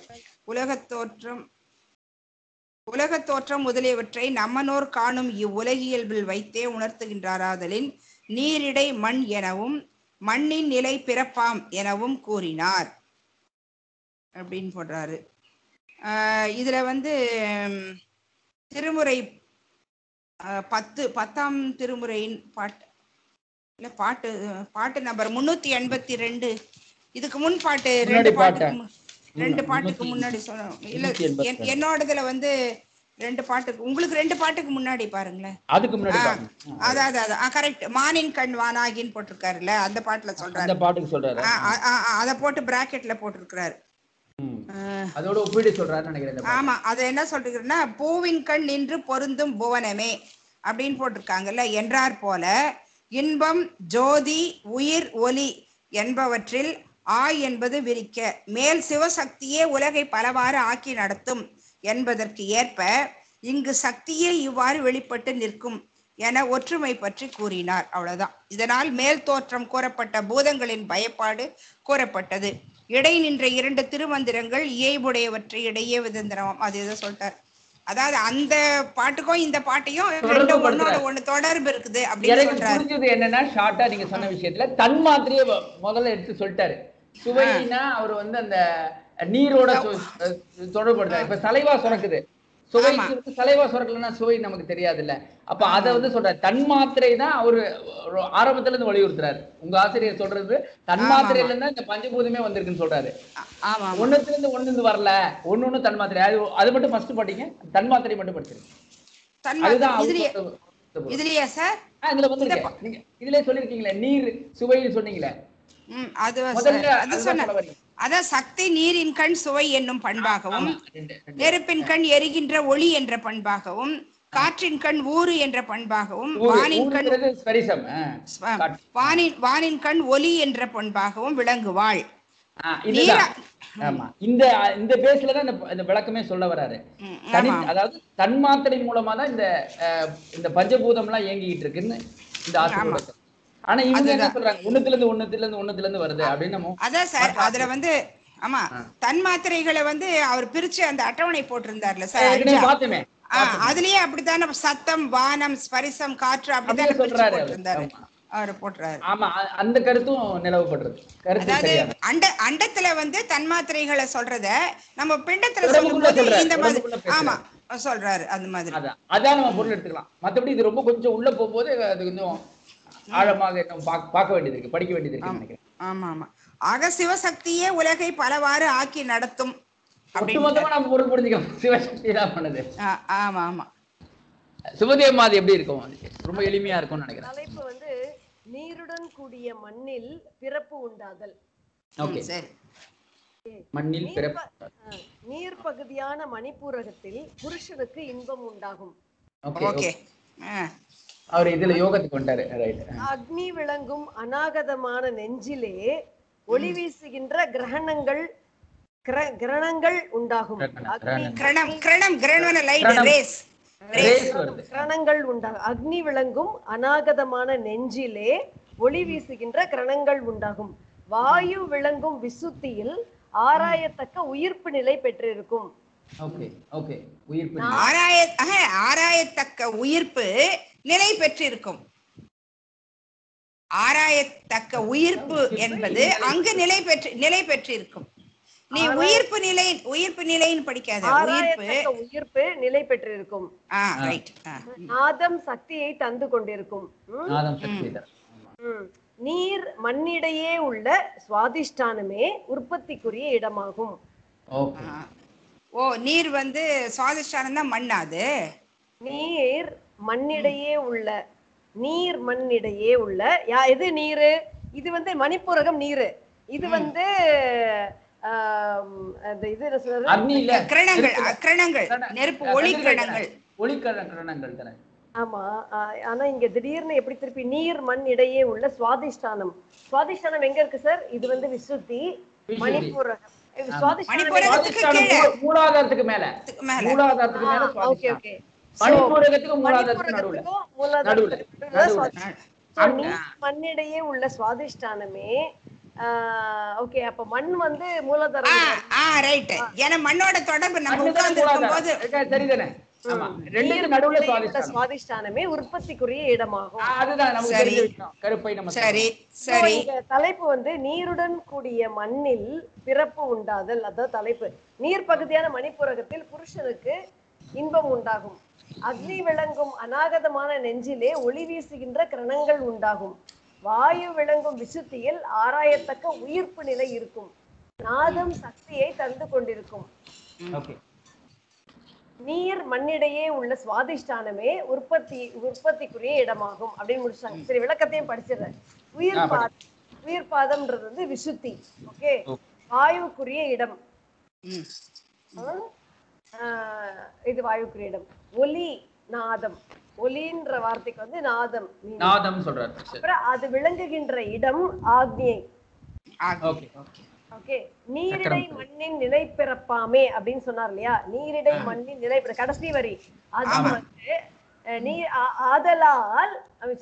உலகத் தோற்றம் முதலியவற்றை நம்மனோர் காணும் இவ்வுலகியல்பில் வைத்தே உணர்த்துகின்றாராதலின் நீரிடை மண் எனவும் மண்ணின் நிலை பிறப்பாம் எனவும் கூறினார் அப்படின்னு போடுறாரு. இதுல திருமுறை 10ஆம் திருமுறையின் பாட்டு நம்பர் 382. இதுக்கு முன் பாட்டு ரெண்டு பாட்டுக்கு முன்னாடி சொல்லணும் இல்ல, என்னோடதுல 2 பாட்டுக்கு, உங்களுக்கு 2 பாட்டுக்கு முன்னாடி பாருங்களேன். அதுக்கு முன்னாடி அதான் கரெக்ட். மானின் கண் வானாகின்னு போட்டிருக்காருல்ல, அந்த பாட்டுல சொல்றாரு. அந்த பாட்டுக்கு சொல்றாரு. அத போட்டு பிராக்கெட்ல போட்டிருக்கிறாரு. அதோட ஒப்பிட்டு சொல்றாரு நினைக்கிறேன். ஆமா, அத என்ன சொல்றீங்கன்னா, பூவின் கண் நின்று பொருந்தும் புவனமே அப்படின்னு போட்டிருக்காங்கல்ல. என்றார் போல இன்பம் ஜோதி உயிர் ஒலி என்பவற்றில் என்பது விரிக்க மேல் சிவசக்தியே உலகை பலவாறு ஆக்கி நடத்தும் என்பதற்கு ஏற்ப இங்கு சக்தியே இவ்வாறு வெளிப்பட்டு நிற்கும் என ஒற்றுமை பற்றி கூறினார். அவ்வளவுதான். இதனால் மேல் தோற்றம் கூறப்பட்ட பூதங்களின் பயப்பாடு கூறப்பட்டது. இடை நின்ற 2 திருமந்திரங்கள் இயைபுடையவற்றை இடையே விதந்திரமாம். அது எதை சொல்லிட்டார். அதாவது அந்த பாட்டுக்கும் இந்த பாட்டையும் ஒண்ணு தொடர்பு இருக்குது அப்படின்னு சொல்றாரு. புரிஞ்சது என்னன்னா, ஷார்ட்டா நீங்க சொன்ன விஷயத்துல தன்மாத்திரையே முதல்ல எடுத்து சொல்லிட்டாரு. சுவைனா அவர் அந்த நீரோட தொடர்புபடுத்தாரு. இப்ப சலைவா சுரக்குது, சுவைக்கு சலைவா சுரக்கலன்னா சுவை நமக்கு தெரியாதுல்ல. அப்ப அதை சொல்றாரு. தன்மாத்திரை தான் அவரு ஆரம்பத்துல இருந்து வலியுறுத்துறாரு. உங்க ஆசிரியர் சொல்றது தன்மாத்திரையில இருந்தா இந்த பஞ்சபூதமே வந்திருக்குன்னு சொல்றாரு. ஒண்ணுத்துல இருந்து வரல, ஒண்ணு தன்மாத்திரை. அது மட்டும் ஃபர்ஸ்ட் படிங்க, தன்மாத்திரை மட்டும் படிச்சிருக்கீங்க. அதுதான் இதுலயா சார்? இதுல வந்துருக்கீங்க. இதுல சொல்லிருக்கீங்களே நீர் சுவைன்னு சொன்னீங்களே. அதான் சக்தி நீரின் கண் சுவை என்னும் பண்பாகவும், நெருப்பின் கண் எரிகின்ற ஒளி என்ற பண்பாகவும், காற்றின் கண் ஊறு என்ற பண்பாகவும், வானின் கண் ஒலி என்ற பண்பாகவும் விளங்குவாள். இந்த பேஸ்லதான் இந்த விளக்கமே சொல்ல வராரு. அதாவது தன்மாத்திரை மூலமா தான் இந்த பஞ்சபூதம் எல்லாம் இயங்கிட்டு இருக்குன்னு இந்த ஆசிரியர். ஆனா இவங்க என்ன சொல்றாங்க, ஒண்ணுத்துல இருந்து வருது அப்படின்னு. அதான் சார், அதுல ஆமா தன்மாத்திரைகளை அவர் பிரிச்சு அந்த அட்டவணை போட்டிருந்தார்ல சார், அதுலயே அப்படித்தானே சத்தம் வானம் ஸ்பரிசம் காற்று அப்படித்தானே போட்டிருந்தாரு அவர் போட்டுறாரு. ஆமா, அந்த கருத்தும் நிலவப்படுறது. அதாவது அண்டத்துல தன்மாத்திரைகளை சொல்றத நம்ம பிண்டத்துல சொல்லும்போது இந்த மாதிரி ஆமா சொல்றாரு. அந்த மாதிரி அதான் நம்ம பொருள் எடுத்துக்கலாம். மத்தபடி இது ரொம்ப கொஞ்சம் உள்ள போகும்போது அது கொஞ்சம் ஆழமாக பார்க்க வேண்டியது இருக்கு, படிக்க வேண்டியது இருக்கு நினைக்கிறேன். ஆமா ஆமா. ஆக சிவசக்தியே உலகை பலவாறு ஆக்கி நடத்தும். ஒட்டுமொத்தமா நம்ம பொருள் புரிஞ்சுக்கணும், சிவசக்தி தான் பண்ணுது. ஆமா ஆமா. சுபதேவமா அது எப்படி இருக்கும்? ரொம்ப எளிமையா இருக்கும்னு நினைக்கிறேன். தலைப்பு நீருடன் கூடிய மண்ணில் பிறப்பு உண்டாதல். ஓகே சரி. மண்ணில் பிறப்பு. நீர் பகுதியான மணிப்பூரகத்தில் புருஷனுக்கு இன்பம் உண்டாகும். ஓகே. அவர் இதுல யோகத்துக்கு வந்தாரு. அக்னி விளங்கும் அநாகதமான நெஞ்சிலே ஒளி வீசுகின்ற கிரணங்கள் உண்டாகும். அக்னி விளங்கும் அநாகதமான நெஞ்சிலே ஒளி வீசுகின்ற கிரணங்கள் உண்டாகும். வாயு விளங்கும் விசுத்தியில் ஆராயத்தக்க உயிர்ப்பு நிலை பெற்றிருக்கும். ஆராயத்தக்க உயிர்ப்பு நிலை பெற்றிருக்கும். ஆராயத்தக்க உயிர்ப்பு என்பது அங்கு நிலை பெற்றிருக்கும். நீ உயிர்ப்பு நிலைன்னு படிக்காத, உயிர்ப்பு நிலை பெற்றிருக்கும். நாதம் சக்தியை தந்து கொண்டிருக்கும். நீர் மண்ணிடையே உள்ள சுவாதிஷ்டானமே உற்பத்திக்குரிய இடமாகும். நீர் சுவாதிஷ்டானம் தான் மண்ணாது. நீர் மண்ணிடையே உள்ள எது நீரு? இது மணிப்புரகம் நீரு. இது நெருப்பு ஒளி கிரணங்கள். ஆமா, ஆனா இங்க திடீர்னு எப்படி திருப்பி நீர் மண் இடையே உள்ள சுவாதிஷ்டானம் எங்க இருக்கு சார்? இது விசுத்தி மணிப்புரகம். மூலாதாரத்துக்கு மேல. Okay okay. மணிப்புரகத்துக்கு மூலாதாரத்துக்கு நடுவுல. நீர் மண்ணிடையே உள்ள சுவாதிஷ்டானமே ஓகே அப்ப மண் வந்து மூலதனம் ரைட். ஏன்னா மண்ணோட தொடர்பு நம்ம உட்கார்ந்து இருக்கும்போது சரிதானே? ஆமா, ரெண்டுக்கு நடுவுல சுவாதிஷ்டானமே உற்பத்திக்குரிய இடமாகும். அதுதான் நமக்கு தெரிஞ்ச விஷயம். கருப்பை நம்ம சரி சரி. தலைப்பு வந்து நீருடன் கூடிய மண்ணில் பிறப்பு உண்டாதல். அதான் தலைப்பு. நீர் பகுதியான மணிப்புரகத்தில் புருஷனுக்கு இன்பம் உண்டாகும். அக்னி விளங்கும் அநாகதமான நெஞ்சிலே ஒளி வீசுகின்ற கிரணங்கள் உண்டாகும். வாயு விளங்கும் விசுத்தியில் ஆராயத்தக்க உயிர்ப்பு நிலை இருக்கும். நாதம் சக்தியை தந்து கொண்டிருக்கும். நீர் மண்ணிடையே உள்ள சுவாதிஷ்டானமே உற்பத்திக்குரிய இடமாகும் அப்படின்னு முடிச்சாங்க. சரி, விளக்கத்தையும் படிச்சிடுறேன். உயிர் பாதம்ன்றது வந்து விசுத்தி. ஓகே, வாயுக்குரிய இடம். இது வாயுக்குரிய இடம். ஒலி நாதம். ஒலின்ற வார்த்தைக்கு வந்து நாதம் நாதம் சொல்றாரு. அப்புறம் அது விளங்குகின்ற இடம் ஆக்னியை. ஓகே, நீரிடை மண்ணின் நிலை பிறப்பாமே அப்படின்னு சொன்னார் இல்லையா? நீரிடை மண்ணின் நிலை கடைசி வரி அது வந்து நீர் ஆதலால்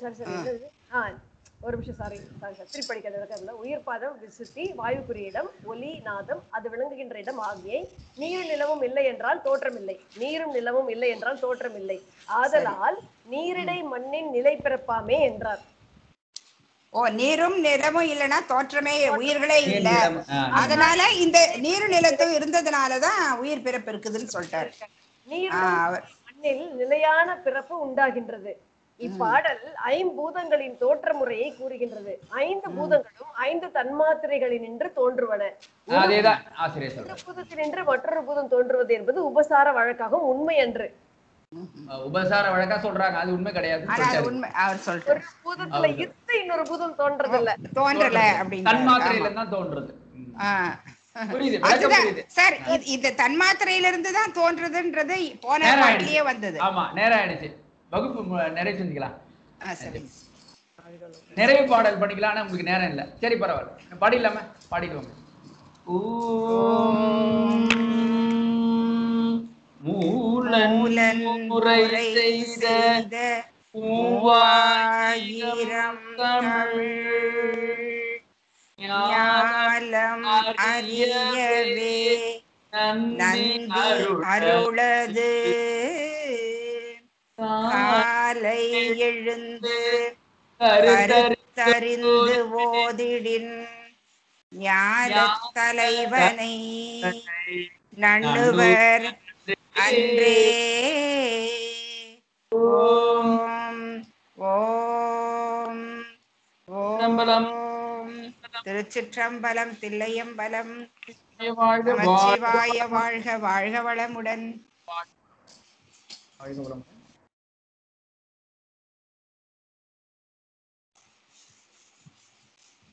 ஒரு நிமிஷம் சாரி திருப்பி படிக்கிறதுல உயிர் பாதம் விசுத்தி வாயுக்குரிய இடம் ஒலி நாதம் அது விளங்குகின்ற இடம் ஆகியை நீரும் நிலவும் இல்லை என்றால் தோற்றம் இல்லை. நீரும் நிலவும் இல்லை என்றால் தோற்றம் இல்லை. ஆதலால் நீரிடை மண்ணின் நிலை பிறப்பாமே என்றார். நீரும் நிலமும் இல்லைன்னா தோற்றமே உயிர்களே இல்ல. அதனால இந்த நீரு நிலத்தும் இருந்ததுனாலதான் உயிர் பிறப்பு இருக்குதுன்னு சொல்லிட்டாரு. மண்ணில் நிலையான பிறப்பு உண்டாகின்றது. இப்பாடல் ஐம்பூதங்களின் தோற்ற முறையை கூறுகின்றது. 5 பூதங்களும் 5 தன்மாத்திரைகளில் நின்று தோன்றுவன. ஒரு பூதத்தினின்று மற்றொரு பூதம் தோன்றுவது என்பது உபசார வழக்காகும், உண்மை அன்று. உபசார வழக்கா சொல்றாங்க, அது உண்மை கிடையாது. ஒரு பூதத்துல இருந்து இன்னொரு பூதம் தோன்றதில்ல, தோன்றல அப்படின்னு தன்மாத்திரையில தான் தோன்றது. சார் இந்த தன்மாத்திரையில இருந்து தான் தோன்றதுன்றது போன பாட்டிலேயே வந்தது. ஆமா, நேரம் ஆயிடுச்சு. வகுப்பு நிறைய செஞ்சுக்கலாம். நிறைய பாடல் பண்ணிக்கலாம். ஆனா உங்களுக்கு நேரம் இல்லை. சரி, பரவாயில்ல, பாடிடலாம? பாடிடுவாங்க. மூலன் முறை செய்த மூவாயிரம் தமிழ் ஞாலம் அறியவே நந்தி அருளது காலை எழுந்து கருத்தறிந்து ஓதிடின் ஞான தலைவனை நண்ணுவர் அன்றே. ஓம் ஓம் ஓம். திருச்சிற்றம்பலம். தில்லையம்பலம். நமச்சிவாய வாழ்க. வாழ்க வளமுடன்.